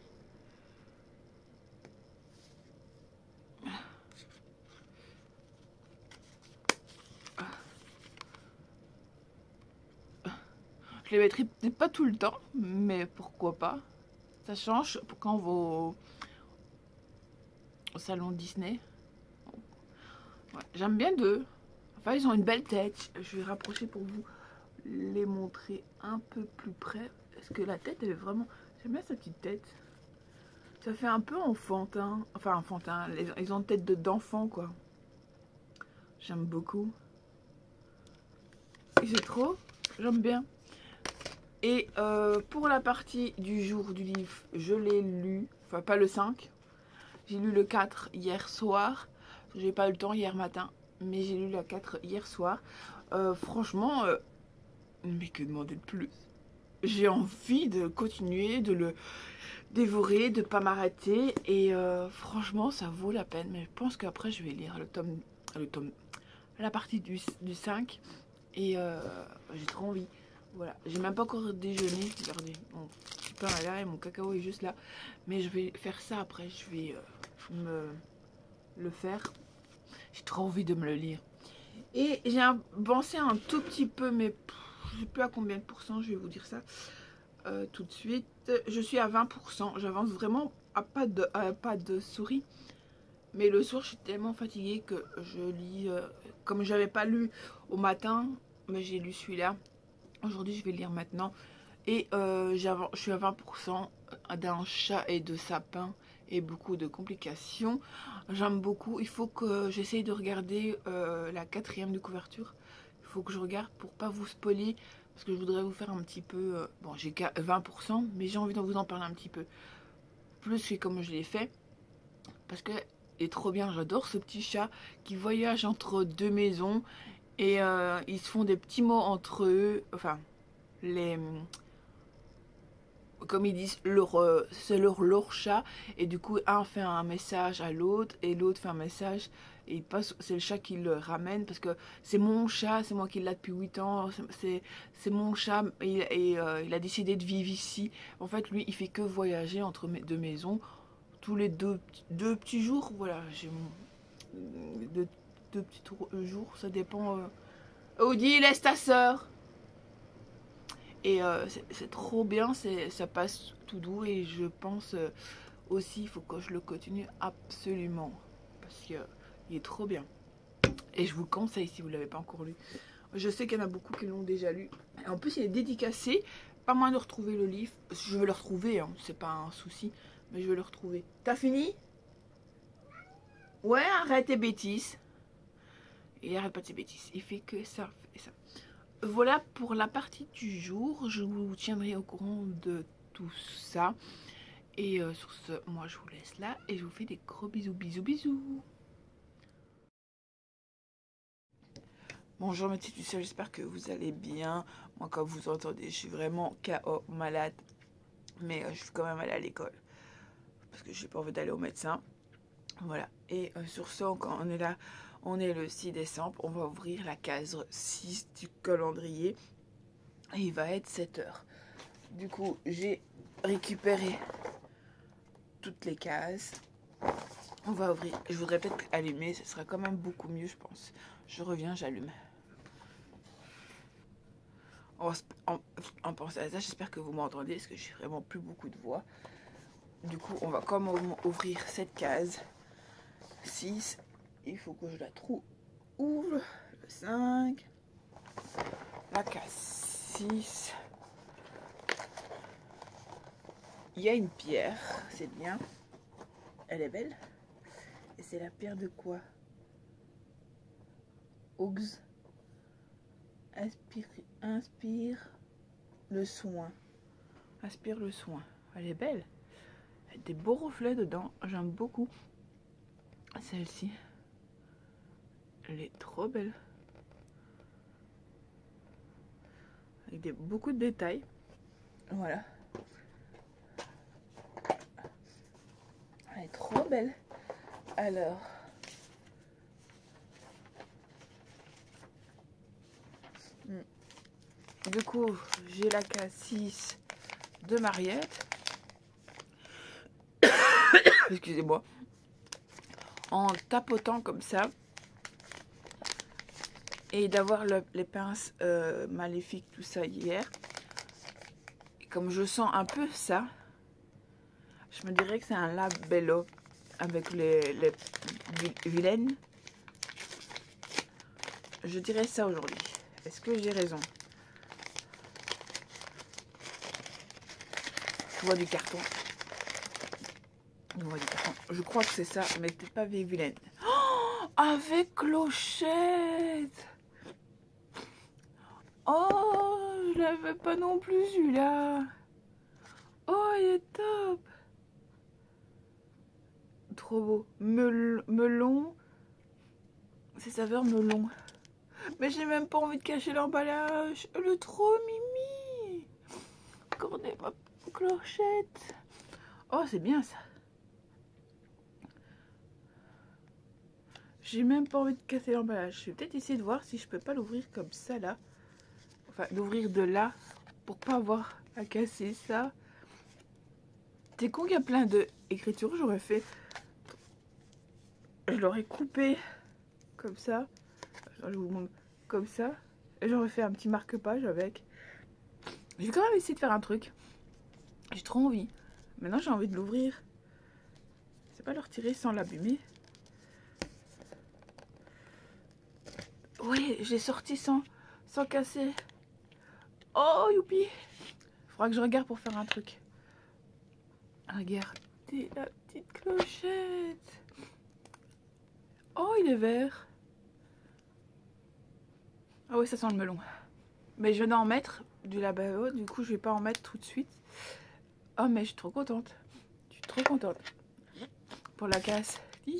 Je les mettrai peut-être pas tout le temps, mais pourquoi pas. Ça change pour quand on va au, au salon Disney. Ouais, j'aime bien d'eux. Enfin, ils ont une belle tête. Je vais rapprocher pour vous les montrer un peu plus près. Parce que la tête, elle est vraiment... J'aime bien sa petite tête. Ça fait un peu enfantin. Enfin, enfantin. Ils ont une tête d'enfant, quoi. J'aime beaucoup. Et c'est trop. J'aime bien. Et euh, pour la partie du jour du livre, je l'ai lu. Enfin, pas le cinq. J'ai lu le quatre hier soir. J'ai pas eu le temps hier matin. Mais j'ai lu le quatre hier soir. Euh, franchement, euh, mais que demander de plus? J'ai envie de continuer, de le dévorer, de pas m'arrêter. Et euh, franchement, ça vaut la peine. Mais je pense qu'après, je vais lire le tome, le tome, la partie du, du cinq. Et euh, j'ai trop envie. Voilà, j'ai même pas encore déjeuné. Regardez, mon petit pain est là et mon cacao est juste là. Mais je vais faire ça après. Je vais euh, me le faire. J'ai trop envie de me le lire. Et j'ai avancé un tout petit peu, mais pff, je sais plus à combien de pourcents, je vais vous dire ça euh, tout de suite. Je suis à vingt pour cent. J'avance vraiment à pas de, à pas de souris. Mais le soir, je suis tellement fatiguée que je lis. Euh, comme j'avais pas lu au matin, mais j'ai lu celui-là. Aujourd'hui, je vais lire maintenant. Et euh, je suis à vingt pour cent d'un chat et de sapin et beaucoup de complications. J'aime beaucoup. Il faut que j'essaye de regarder euh, la quatrième de couverture. Il faut que je regarde pour pas vous spoiler. Parce que je voudrais vous faire un petit peu... Euh, bon, j'ai vingt pour cent, mais j'ai envie de vous en parler un petit peu. Plus que comme je l'ai fait. Parce que il est trop bien. J'adore ce petit chat qui voyage entre deux maisons. Et euh, ils se font des petits mots entre eux. Enfin, les... Comme ils disent, leur, euh, c'est leur, leur chat. Et du coup, un fait un message à l'autre. Et l'autre fait un message. Et il passe, c'est le chat qui le ramène. Parce que c'est mon chat, c'est moi qui l'ai depuis huit ans. C'est mon chat. Et, et euh, il a décidé de vivre ici. En fait, lui, il fait que voyager entre mes deux maisons. Tous les deux, deux petits jours. Voilà, j'ai mon... Deux, deux petits jours, ça dépend. Euh... Audi, laisse ta soeur. Et euh, c'est trop bien, ça passe tout doux. Et je pense euh, aussi, il faut que je le continue absolument. Parce qu'il euh, est trop bien. Et je vous conseille si vous ne l'avez pas encore lu. Je sais qu'il y en a beaucoup qui l'ont déjà lu. Et en plus, il est dédicacé. Pas moins de retrouver le livre. Je vais le retrouver, hein, c'est pas un souci. Mais je vais le retrouver. T'as fini? Ouais, arrête tes bêtises. Et arrête pas de tes bêtises. Il fait que ça et ça. Voilà pour la partie du jour. Je vous tiendrai au courant de tout ça. Et euh, sur ce, moi je vous laisse là. Et je vous fais des gros bisous, bisous, bisous. Bonjour mes petits tucelles, j'espère que vous allez bien. Moi, comme vous entendez, je suis vraiment K O, malade. Mais euh, je suis quand même allée à l'école. Parce que j'ai pas envie d'aller au médecin. Voilà. Et euh, sur ce, quand on est là, on est le six décembre. On va ouvrir la case six du calendrier. Et il va être sept heures. Du coup, j'ai récupéré toutes les cases. On va ouvrir. Je voudrais peut-être allumer. Ce sera quand même beaucoup mieux, je pense. Je reviens, j'allume. En, en, en pensant à ça, j'espère que vous m'entendez, parce que j'ai vraiment plus beaucoup de voix. Du coup, on va comme ouvrir cette case. six. Il faut que je la trouve. Ouvre. Le cinq. La case six. Il y a une pierre. C'est bien. Elle est belle. Et c'est la pierre de quoi? Augs. Inspire, inspire le soin. Inspire le soin. Elle est belle. Elle a des beaux reflets dedans. J'aime beaucoup. Celle-ci. Elle est trop belle. Avec des, beaucoup de détails. Voilà. Elle est trop belle. Alors. Du coup, j'ai la case six de Mariette. Excusez-moi. En tapotant comme ça. Et d'avoir le, les pinces euh, maléfiques, tout ça hier. Et comme je sens un peu ça, je me dirais que c'est un labello avec les, les vilaines. Je dirais ça aujourd'hui. Est-ce que j'ai raison? Je vois du carton. Je vois du carton. Je crois que c'est ça, mais peut-être pas vieille vilaine. Oh, avec clochette. Oh, je l'avais pas non plus celui-là. Oh, il est top. Trop beau. Mel melon. C'est saveur melon. Mais j'ai même pas envie de cacher l'emballage. Le trop mimi. Regardez ma clochette. Oh, c'est bien ça. J'ai même pas envie de casser l'emballage. Je vais peut-être essayer de voir si je peux pas l'ouvrir comme ça là. Enfin, d'ouvrir de là pour pas avoir à casser ça. T'es con qu'il y a plein d'écritures. J'aurais fait... Je l'aurais coupé comme ça. Je vous montre comme ça. Et j'aurais fait un petit marque-page avec. Je vais quand même essayer de faire un truc. J'ai trop envie. Maintenant, j'ai envie de l'ouvrir. C'est pas le retirer sans l'abîmer. Oui, j'ai sorti sans, sans casser. Oh, youpi. Faudra que je regarde pour faire un truc. Regardez la petite clochette. Oh, il est vert. Ah oui, ça sent le melon. Mais je vais en mettre du labello. Du coup, je vais pas en mettre tout de suite. Oh, mais je suis trop contente. Je suis trop contente. Pour la casse.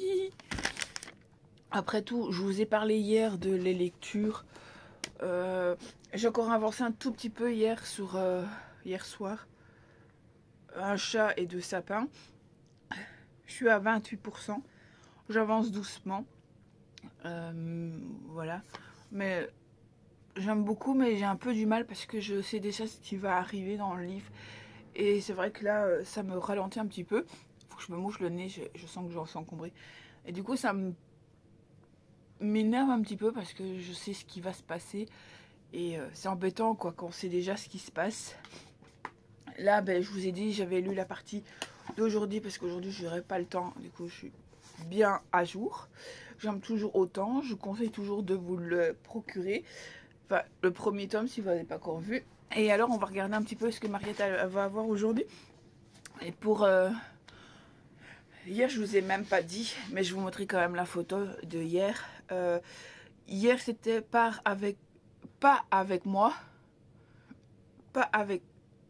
Après tout, je vous ai parlé hier de les lectures. Euh, J'ai encore avancé un tout petit peu hier sur euh, hier soir. Un chat et deux sapins. Je suis à vingt-huit pour cent. J'avance doucement. Euh, voilà. Mais j'aime beaucoup, mais j'ai un peu du mal parce que je sais déjà ce qui va arriver dans le livre. Et c'est vrai que là, ça me ralentit un petit peu. Faut que je me mouche le nez, je, je sens que j'en suis encombrée. Et du coup, ça m'énerve un petit peu parce que je sais ce qui va se passer. Et euh, c'est embêtant quoi, quand on sait déjà ce qui se passe. Là, ben, je vous ai dit, j'avais lu la partie d'aujourd'hui parce qu'aujourd'hui, je n'aurai pas le temps. Du coup, je suis bien à jour. J'aime toujours autant. Je conseille toujours de vous le procurer. Enfin, le premier tome si vous n'avez pas encore vu. Et alors, on va regarder un petit peu ce que Mariette va avoir aujourd'hui. Et pour... Euh... Hier, je vous ai même pas dit, mais je vous montrerai quand même la photo de hier. Euh... Hier, c'était par avec... Pas avec moi. Pas avec...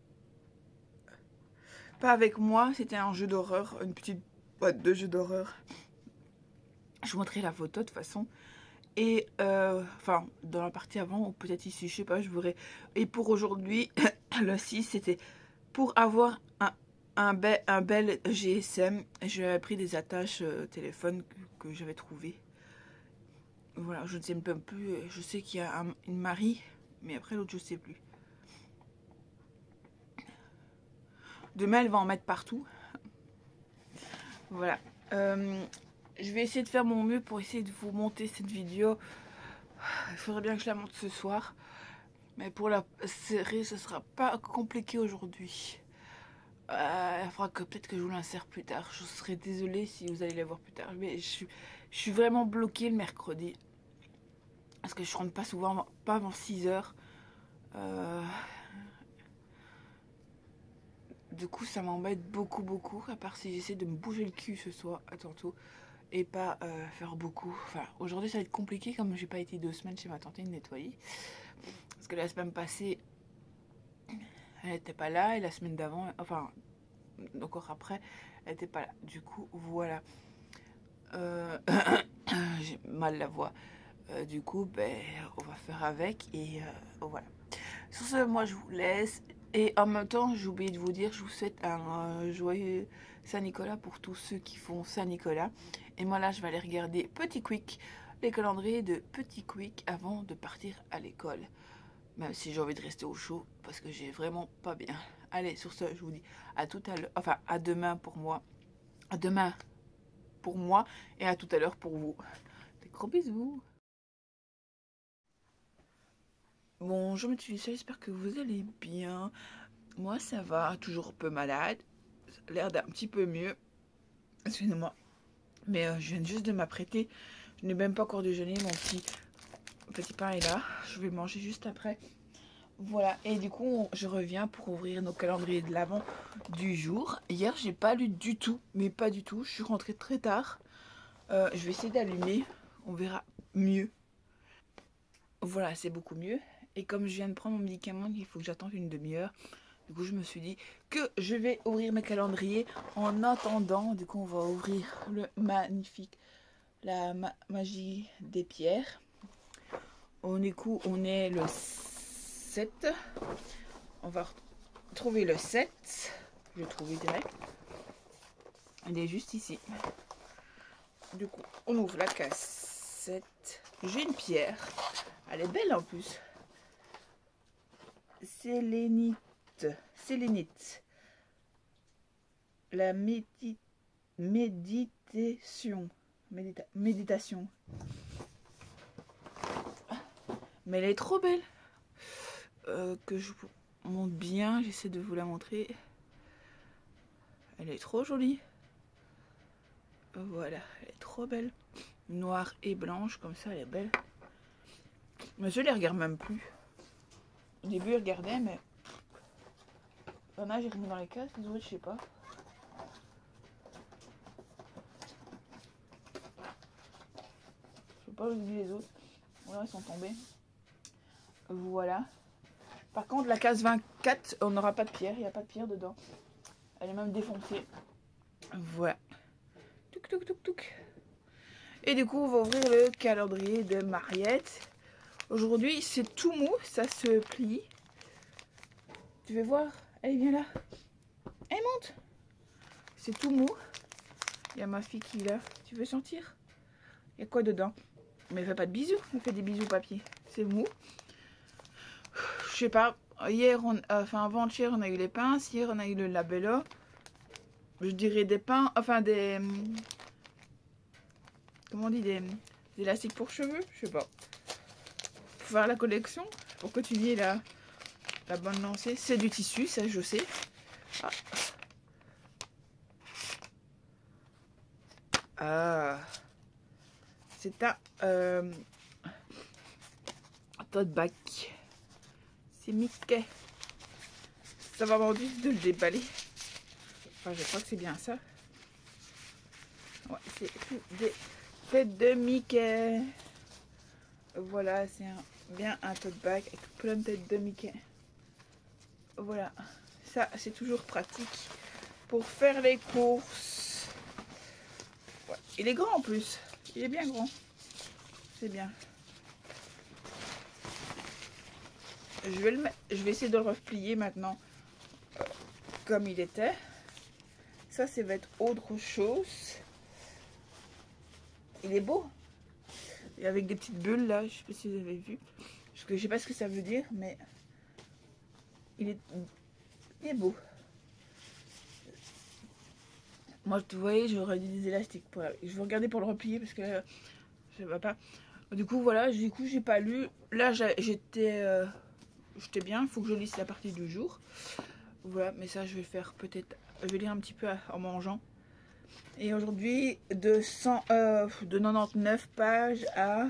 Pas avec moi. C'était un jeu d'horreur. Une petite boîte de jeux d'horreur. Je vous montrerai la photo de toute façon. Et euh, enfin dans la partie avant ou peut-être ici, je sais pas, je verrai. Et pour aujourd'hui, le six, c'était pour avoir un, un, bel, un bel G S M. J'ai pris des attaches euh, téléphone que, que j'avais trouvé. Voilà, je ne sais même plus. Je sais qu'il y a un, une Marie, mais après l'autre je sais plus. Demain elle va en mettre partout. Voilà. Euh, je vais essayer de faire mon mieux pour essayer de vous monter cette vidéo. Il faudrait bien que je la monte ce soir. Mais pour la série, ce sera pas compliqué aujourd'hui. Euh, il faudra que peut-être que je vous l'insère plus tard. Je serai désolée si vous allez la voir plus tard. Mais je suis, je suis vraiment bloquée le mercredi. Parce que je rentre pas souvent, pas avant six heures. Euh... Du coup, ça m'embête beaucoup, beaucoup. À part si j'essaie de me bouger le cul ce soir, à tantôt. Et pas euh, faire beaucoup. Enfin, aujourd'hui, ça va être compliqué comme j'ai pas été deux semaines chez ma tante de nettoyer. Parce que la semaine passée, elle n'était pas là. Et la semaine d'avant, enfin, encore après, elle n'était pas là. Du coup, voilà. Euh... j'ai mal la voix. Euh, du coup, ben, on va faire avec. Et euh, voilà. Sur ce, moi, je vous laisse. Et en même temps, j'ai oublié de vous dire, je vous souhaite un euh, joyeux Saint-Nicolas pour tous ceux qui font Saint-Nicolas. Et moi, là, je vais aller regarder Petit Quick, les calendriers de Petit Quick avant de partir à l'école. Même si j'ai envie de rester au chaud, parce que j'ai vraiment pas bien. Allez, sur ce, je vous dis à tout à l'heure, enfin, à demain pour moi. À demain pour moi et à tout à l'heure pour vous. Des gros bisous. Bon, je me suis dit, j'espère que vous allez bien. Moi, ça va, toujours un peu malade. Ça a l'air d'un petit peu mieux. Excusez-moi. Mais euh, je viens juste de m'apprêter. Je n'ai même pas encore déjeuné. Mon petit, petit pain est là. Je vais le manger juste après. Voilà. Et du coup, je reviens pour ouvrir nos calendriers de l'avant du jour. Hier, j'ai pas lu du tout. Mais pas du tout. Je suis rentrée très tard. Euh, je vais essayer d'allumer. On verra mieux. Voilà, c'est beaucoup mieux. Et comme je viens de prendre mon médicament, il faut que j'attende une demi-heure. Du coup, je me suis dit que je vais ouvrir mes calendriers en attendant. Du coup, on va ouvrir le magnifique, la ma magie des pierres. On est, coup, on est le sept. On va trouver le sept. Je vais trouver direct. Il est juste ici. Du coup, on ouvre la cassette. J'ai une pierre. Elle est belle en plus. Sélénite. Sélénite. La médi méditation. Médita méditation. Mais elle est trop belle. Euh, que je vous montre bien. J'essaie de vous la montrer. Elle est trop jolie. Voilà. Elle est trop belle. Noire et blanche. Comme ça, elle est belle. Mais je les regarde même plus. Au début, je regardais, mais... Il y en a, j'ai remis dans les cases. Les autres, je sais pas. Je sais pas où j'ai les autres. Voilà, ils sont tombés. Voilà. Par contre, la case vingt-quatre, on n'aura pas de pierre. Il n'y a pas de pierre dedans. Elle est même défoncée. Voilà. Touc, touc, touc, touc. Et du coup, on va ouvrir le calendrier de Mariette. Aujourd'hui, c'est tout mou. Ça se plie. Tu veux voir? Allez, viens là. Elle monte. C'est tout mou. Il y a ma fille qui est là. Tu veux sentir? Il y a quoi dedans? Mais elle fait pas de bisous. Elle fait des bisous papier. C'est mou. Je sais pas. Hier, on, enfin avant-hier, on a eu les pinces. Hier, on a eu le labello. Je dirais des pinces. Enfin, des. Comment on dit? Des, des élastiques pour cheveux. Je sais pas. Pour faire la collection. Pour continuer la, la bonne lancée. C'est du tissu, ça, je sais. Ah. Ah. C'est un euh, tote bag. C'est Mickey. Ça va m'en dire de le déballer. Enfin, je crois que c'est bien ça. Ouais, c'est des têtes de Mickey. Voilà, c'est bien un tote bag avec plein de têtes de Mickey. Voilà. Ça, c'est toujours pratique pour faire les courses. Ouais. Il est grand en plus. Il est bien grand. C'est bien. Je vais, le, je vais essayer de le replier maintenant euh, comme il était. Ça, ça va être autre chose. Il est beau. Et avec des petites bulles là, je sais pas si vous avez vu. Parce que je sais pas ce que ça veut dire, mais il est, il est beau. Moi, vous voyez, j'aurais dit des élastiques. Pour... Je vais regarder pour le replier parce que là, ça va pas. Du coup, voilà, du coup, j'ai pas lu. Là, j'étais euh, j'étais bien. Il faut que je lise la partie du jour. Voilà, mais ça, je vais faire peut-être. Je vais lire un petit peu en mangeant. Et aujourd'hui, de, cent, euh, de quatre-vingt-dix-neuf pages à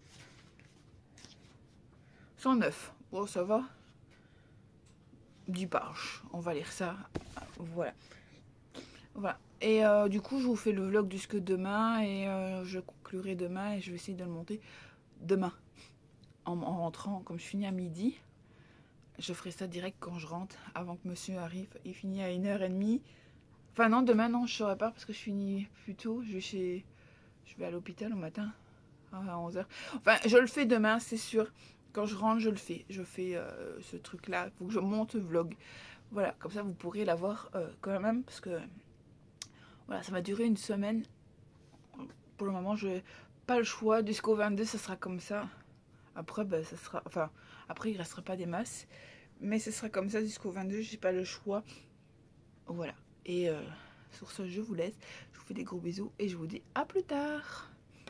cent neuf. Bon, ça va. dix pages. On va lire ça. Voilà. Voilà. Et euh, du coup, je vous fais le vlog jusque demain. Et euh, je conclurai demain. Et je vais essayer de le monter demain. En, en rentrant, comme je finis à midi. Je ferai ça direct quand je rentre. Avant que monsieur arrive. Il finit à une heure trente. Enfin non, demain non, je ne saurais pas parce que je finis plus tôt. Je vais, chez... je vais à l'hôpital au matin à onze heures. Enfin, je le fais demain, c'est sûr. Quand je rentre, je le fais. Je fais euh, ce truc-là. Il faut que je monte le vlog. Voilà, comme ça vous pourrez l'avoir euh, quand même. Parce que voilà, ça va durer une semaine. Pour le moment, je n'ai pas le choix. Jusqu'au vingt-deux, ça sera comme ça. Après, ben, ça sera... Enfin, après, il ne restera pas des masses. Mais ce sera comme ça jusqu'au vingt-deux. J'ai pas le choix. Voilà. Et euh, sur ce, je vous laisse. Je vous fais des gros bisous et je vous dis à plus tard.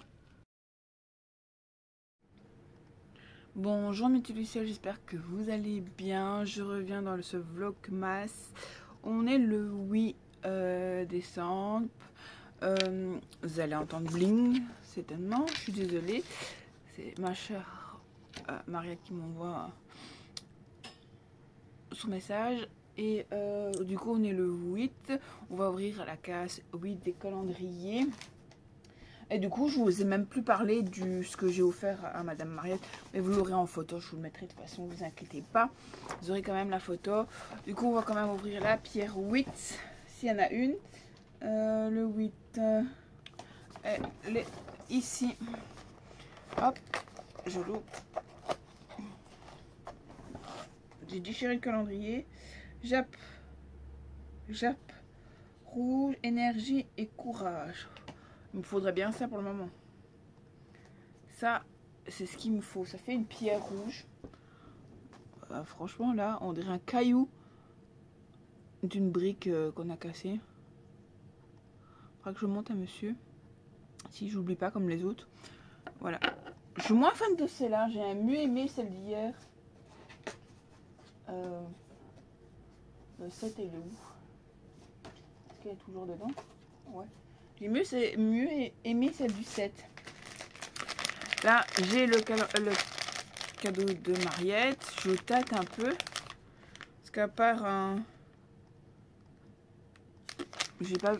Bonjour mes petits lucioles, j'espère que vous allez bien. Je reviens dans ce vlogmas. On est le huit euh, décembre. Euh, vous allez entendre bling, certainement. Je suis désolée. C'est ma chère euh, Maria qui m'envoie son message. Et euh, du coup on est le huit, on va ouvrir la case huit des calendriers. Et du coup je vous ai même plus parlé de ce que j'ai offert à Madame Mariette. Mais vous l'aurez en photo, je vous le mettrai de toute façon, ne vous inquiétez pas. Vous aurez quand même la photo. Du coup on va quand même ouvrir la pierre huit, s'il y en a une. euh, Le huit, euh, elle est ici. Hop, je l'ouvre. J'ai déchiré le calendrier. Jap, Jap, rouge, énergie et courage. Il me faudrait bien ça pour le moment. Ça, c'est ce qu'il me faut. Ça fait une pierre rouge. Euh, franchement, là, on dirait un caillou d'une brique euh, qu'on a cassée. Faudra que je monte à monsieur. Si j'oublie pas comme les autres. Voilà. Je suis moins fan de celle-là. J'ai mieux aimé celle d'hier. Euh... Le sept, il est où? Est-ce qu'elle est toujours dedans? Ouais. J'ai mieux, mieux aimé celle du sept. Là, j'ai le, le cadeau de Mariette. Je tâte un peu. Parce qu'à part un... J'ai pas...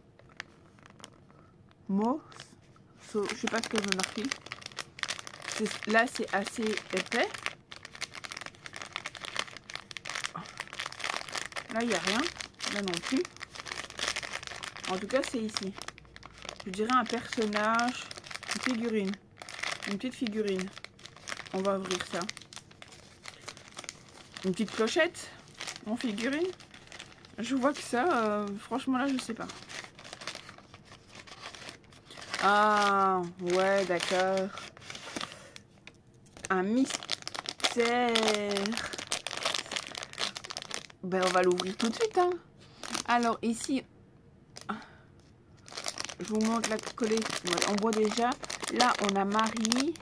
Mot. So, je sais pas ce que je veux marquer. Là, c'est assez épais. Là, il n'y a rien. Là non plus. En tout cas, c'est ici. Je dirais un personnage. Une figurine. Une petite figurine. On va ouvrir ça. Une petite clochette. En figurine. Je vois que ça, euh, franchement, là, je sais pas. Ah, ouais, d'accord. Un mystère. Ben, on va l'ouvrir tout de suite. Hein. Alors, ici, je vous montre la collection. On voit déjà, là, on a Marie,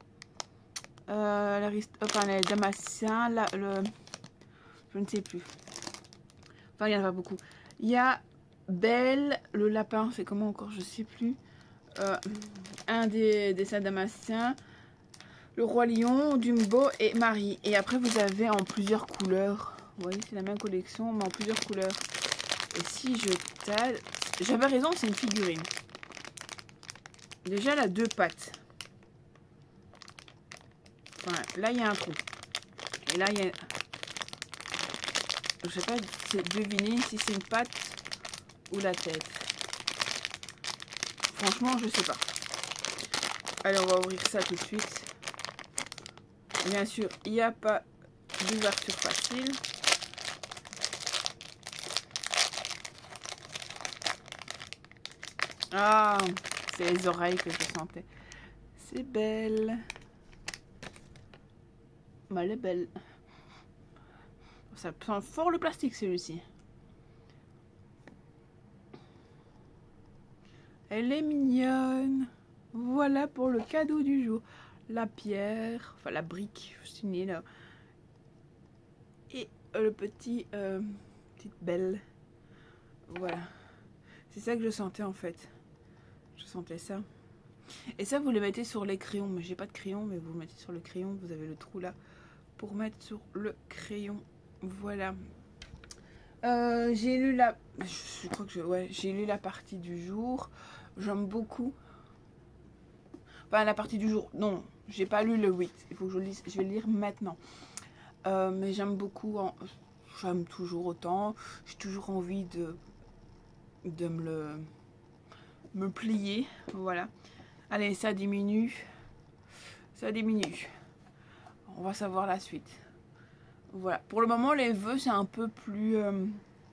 euh, enfin, les Damasciens, là, le, je ne sais plus. Enfin, il y en a pas beaucoup. Il y a Belle, le lapin, c'est comment encore, je ne sais plus. Euh, un des dessins Damasciens, le roi lion, Dumbo et Marie. Et après, vous avez en plusieurs couleurs. Vous voyez, c'est la même collection, mais en plusieurs couleurs. Et si je tâle... J'avais raison, c'est une figurine. Déjà, elle a deux pattes. Voilà, là, il y a un trou. Et là, il y a... Je sais pas, c'est deviner si c'est une patte ou la tête. Franchement, je sais pas. Allez, on va ouvrir ça tout de suite. Bien sûr, il n'y a pas d'ouverture facile. Ah, c'est les oreilles que je sentais. C'est belle. Bah, elle est belle. Ça sent fort le plastique, celui-ci. Elle est mignonne. Voilà pour le cadeau du jour. La pierre, enfin la brique signée là. Et le petit, euh, petite belle. Voilà. C'est ça que je sentais en fait. Je sentais ça. Et ça, vous le mettez sur les crayons. Mais j'ai pas de crayon, mais vous le mettez sur le crayon. Vous avez le trou là pour mettre sur le crayon. Voilà. Euh, j'ai lu la... Je crois que je... Ouais, j'ai lu la partie du jour. J'aime beaucoup. Enfin, la partie du jour. Non, j'ai pas lu le huit. Il faut que je le lise. Je vais le lire maintenant. Euh, mais j'aime beaucoup. En... J'aime toujours autant. J'ai toujours envie de... De me le... Me plier. Voilà. Allez, ça diminue. Ça diminue. On va savoir la suite. Voilà. Pour le moment, les vœux, c'est un peu plus... Euh...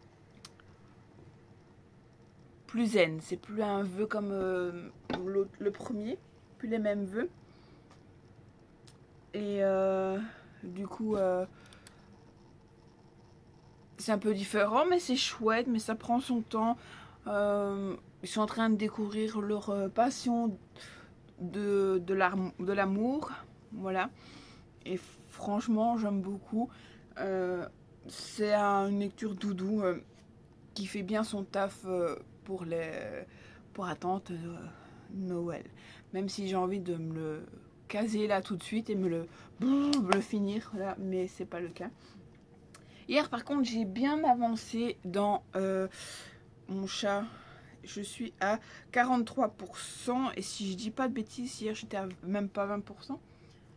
plus zen. C'est plus un vœu comme euh, le, le premier. Plus les mêmes vœux. Et euh, du coup, euh, c'est un peu différent, mais c'est chouette. Mais ça prend son temps. Euh, ils sont en train de découvrir leur euh, passion de, de l'amour. Voilà. Et franchement, j'aime beaucoup. Euh, c'est une lecture doudou euh, qui fait bien son taf euh, pour les pour attendre euh, Noël. Même si j'ai envie de me le caser là tout de suite et me le, me le finir là, mais c'est pas le cas. Hier par contre j'ai bien avancé dans euh, mon chat. Je suis à quarante-trois pour cent et si je dis pas de bêtises, hier j'étais à même pas vingt pour cent.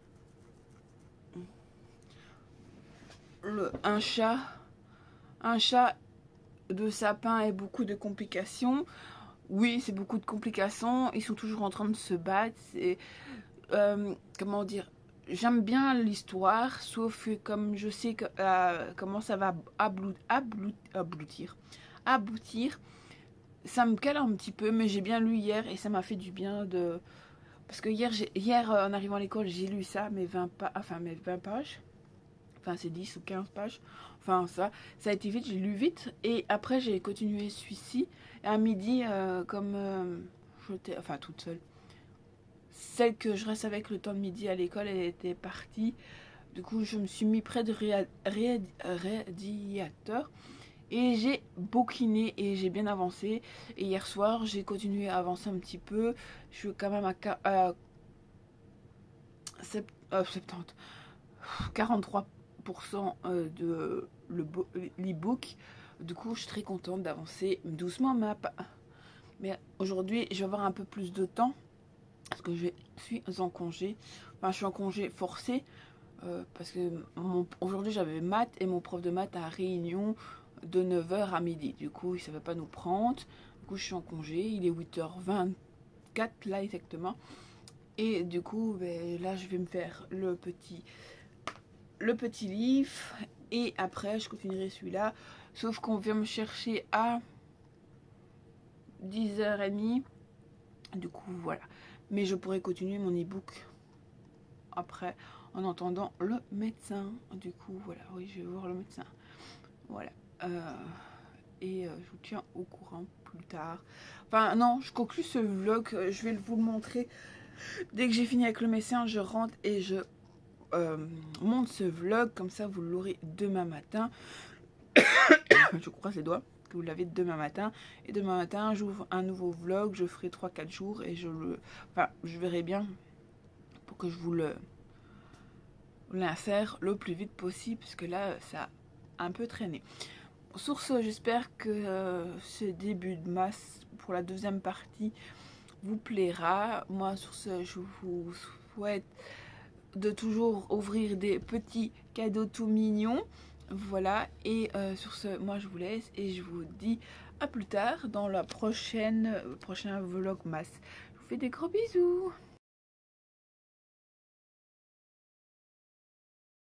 Le, un chat, un chat de sapin et beaucoup de complications. Oui, c'est beaucoup de complications. Ils sont toujours en train de se battre. Euh, comment dire, j'aime bien l'histoire, sauf que comme je sais que, euh, comment ça va abloutir, abloutir, aboutir, ça me cale un petit peu. Mais j'ai bien lu hier et ça m'a fait du bien de... Parce que hier, hier en arrivant à l'école, j'ai lu ça, mes vingt, pa... enfin, mes vingt pages. Enfin, c'est dix ou quinze pages. Enfin, ça, ça a été vite, j'ai lu vite. Et après, j'ai continué celui-ci. Et à midi, euh, comme euh, j'étais, enfin, toute seule. Celle que je reste avec le temps de midi à l'école, elle était partie. Du coup, je me suis mis près de ré ré radiateur. Et j'ai bouquiné et j'ai bien avancé. Et hier soir, j'ai continué à avancer un petit peu. Je suis quand même à, à sept, euh, soixante-dix, quarante-trois pour cent de l'e-book. Du coup, je suis très contente d'avancer doucement. Mais, mais aujourd'hui, je vais avoir un peu plus de temps. Parce que je suis en congé. Enfin, je suis en congé forcé. Euh, parce que aujourd'hui, j'avais maths. Et mon prof de maths a réunion de neuf heures à midi. Du coup, il ne savait pas nous prendre. Du coup, je suis en congé. Il est huit heures vingt-quatre là exactement. Et du coup, ben, là, je vais me faire le petit... le petit livre et après je continuerai celui-là, sauf qu'on vient me chercher à dix heures trente, du coup voilà, mais je pourrais continuer mon e-book après en entendant le médecin. Du coup voilà, oui, je vais voir le médecin, voilà. euh, et euh, je vous tiens au courant plus tard. Enfin non, je conclue ce vlog, je vais vous le montrer dès que j'ai fini avec le médecin. Je rentre et je Euh, monte ce vlog, comme ça vous l'aurez demain matin. Je croise les doigts que vous l'avez demain matin. Et demain matin j'ouvre un nouveau vlog, je ferai trois quatre jours et je le... Enfin je verrai bien pour que je vous le l'insère le plus vite possible, parce que là ça a un peu traîné. Sur ce, j'espère que euh, ce début de masse pour la deuxième partie vous plaira. Moi sur ce, je vous souhaite de toujours ouvrir des petits cadeaux tout mignons. Voilà, et euh, sur ce, moi je vous laisse et je vous dis à plus tard dans la prochaine prochain vlog masse. Je vous fais des gros bisous.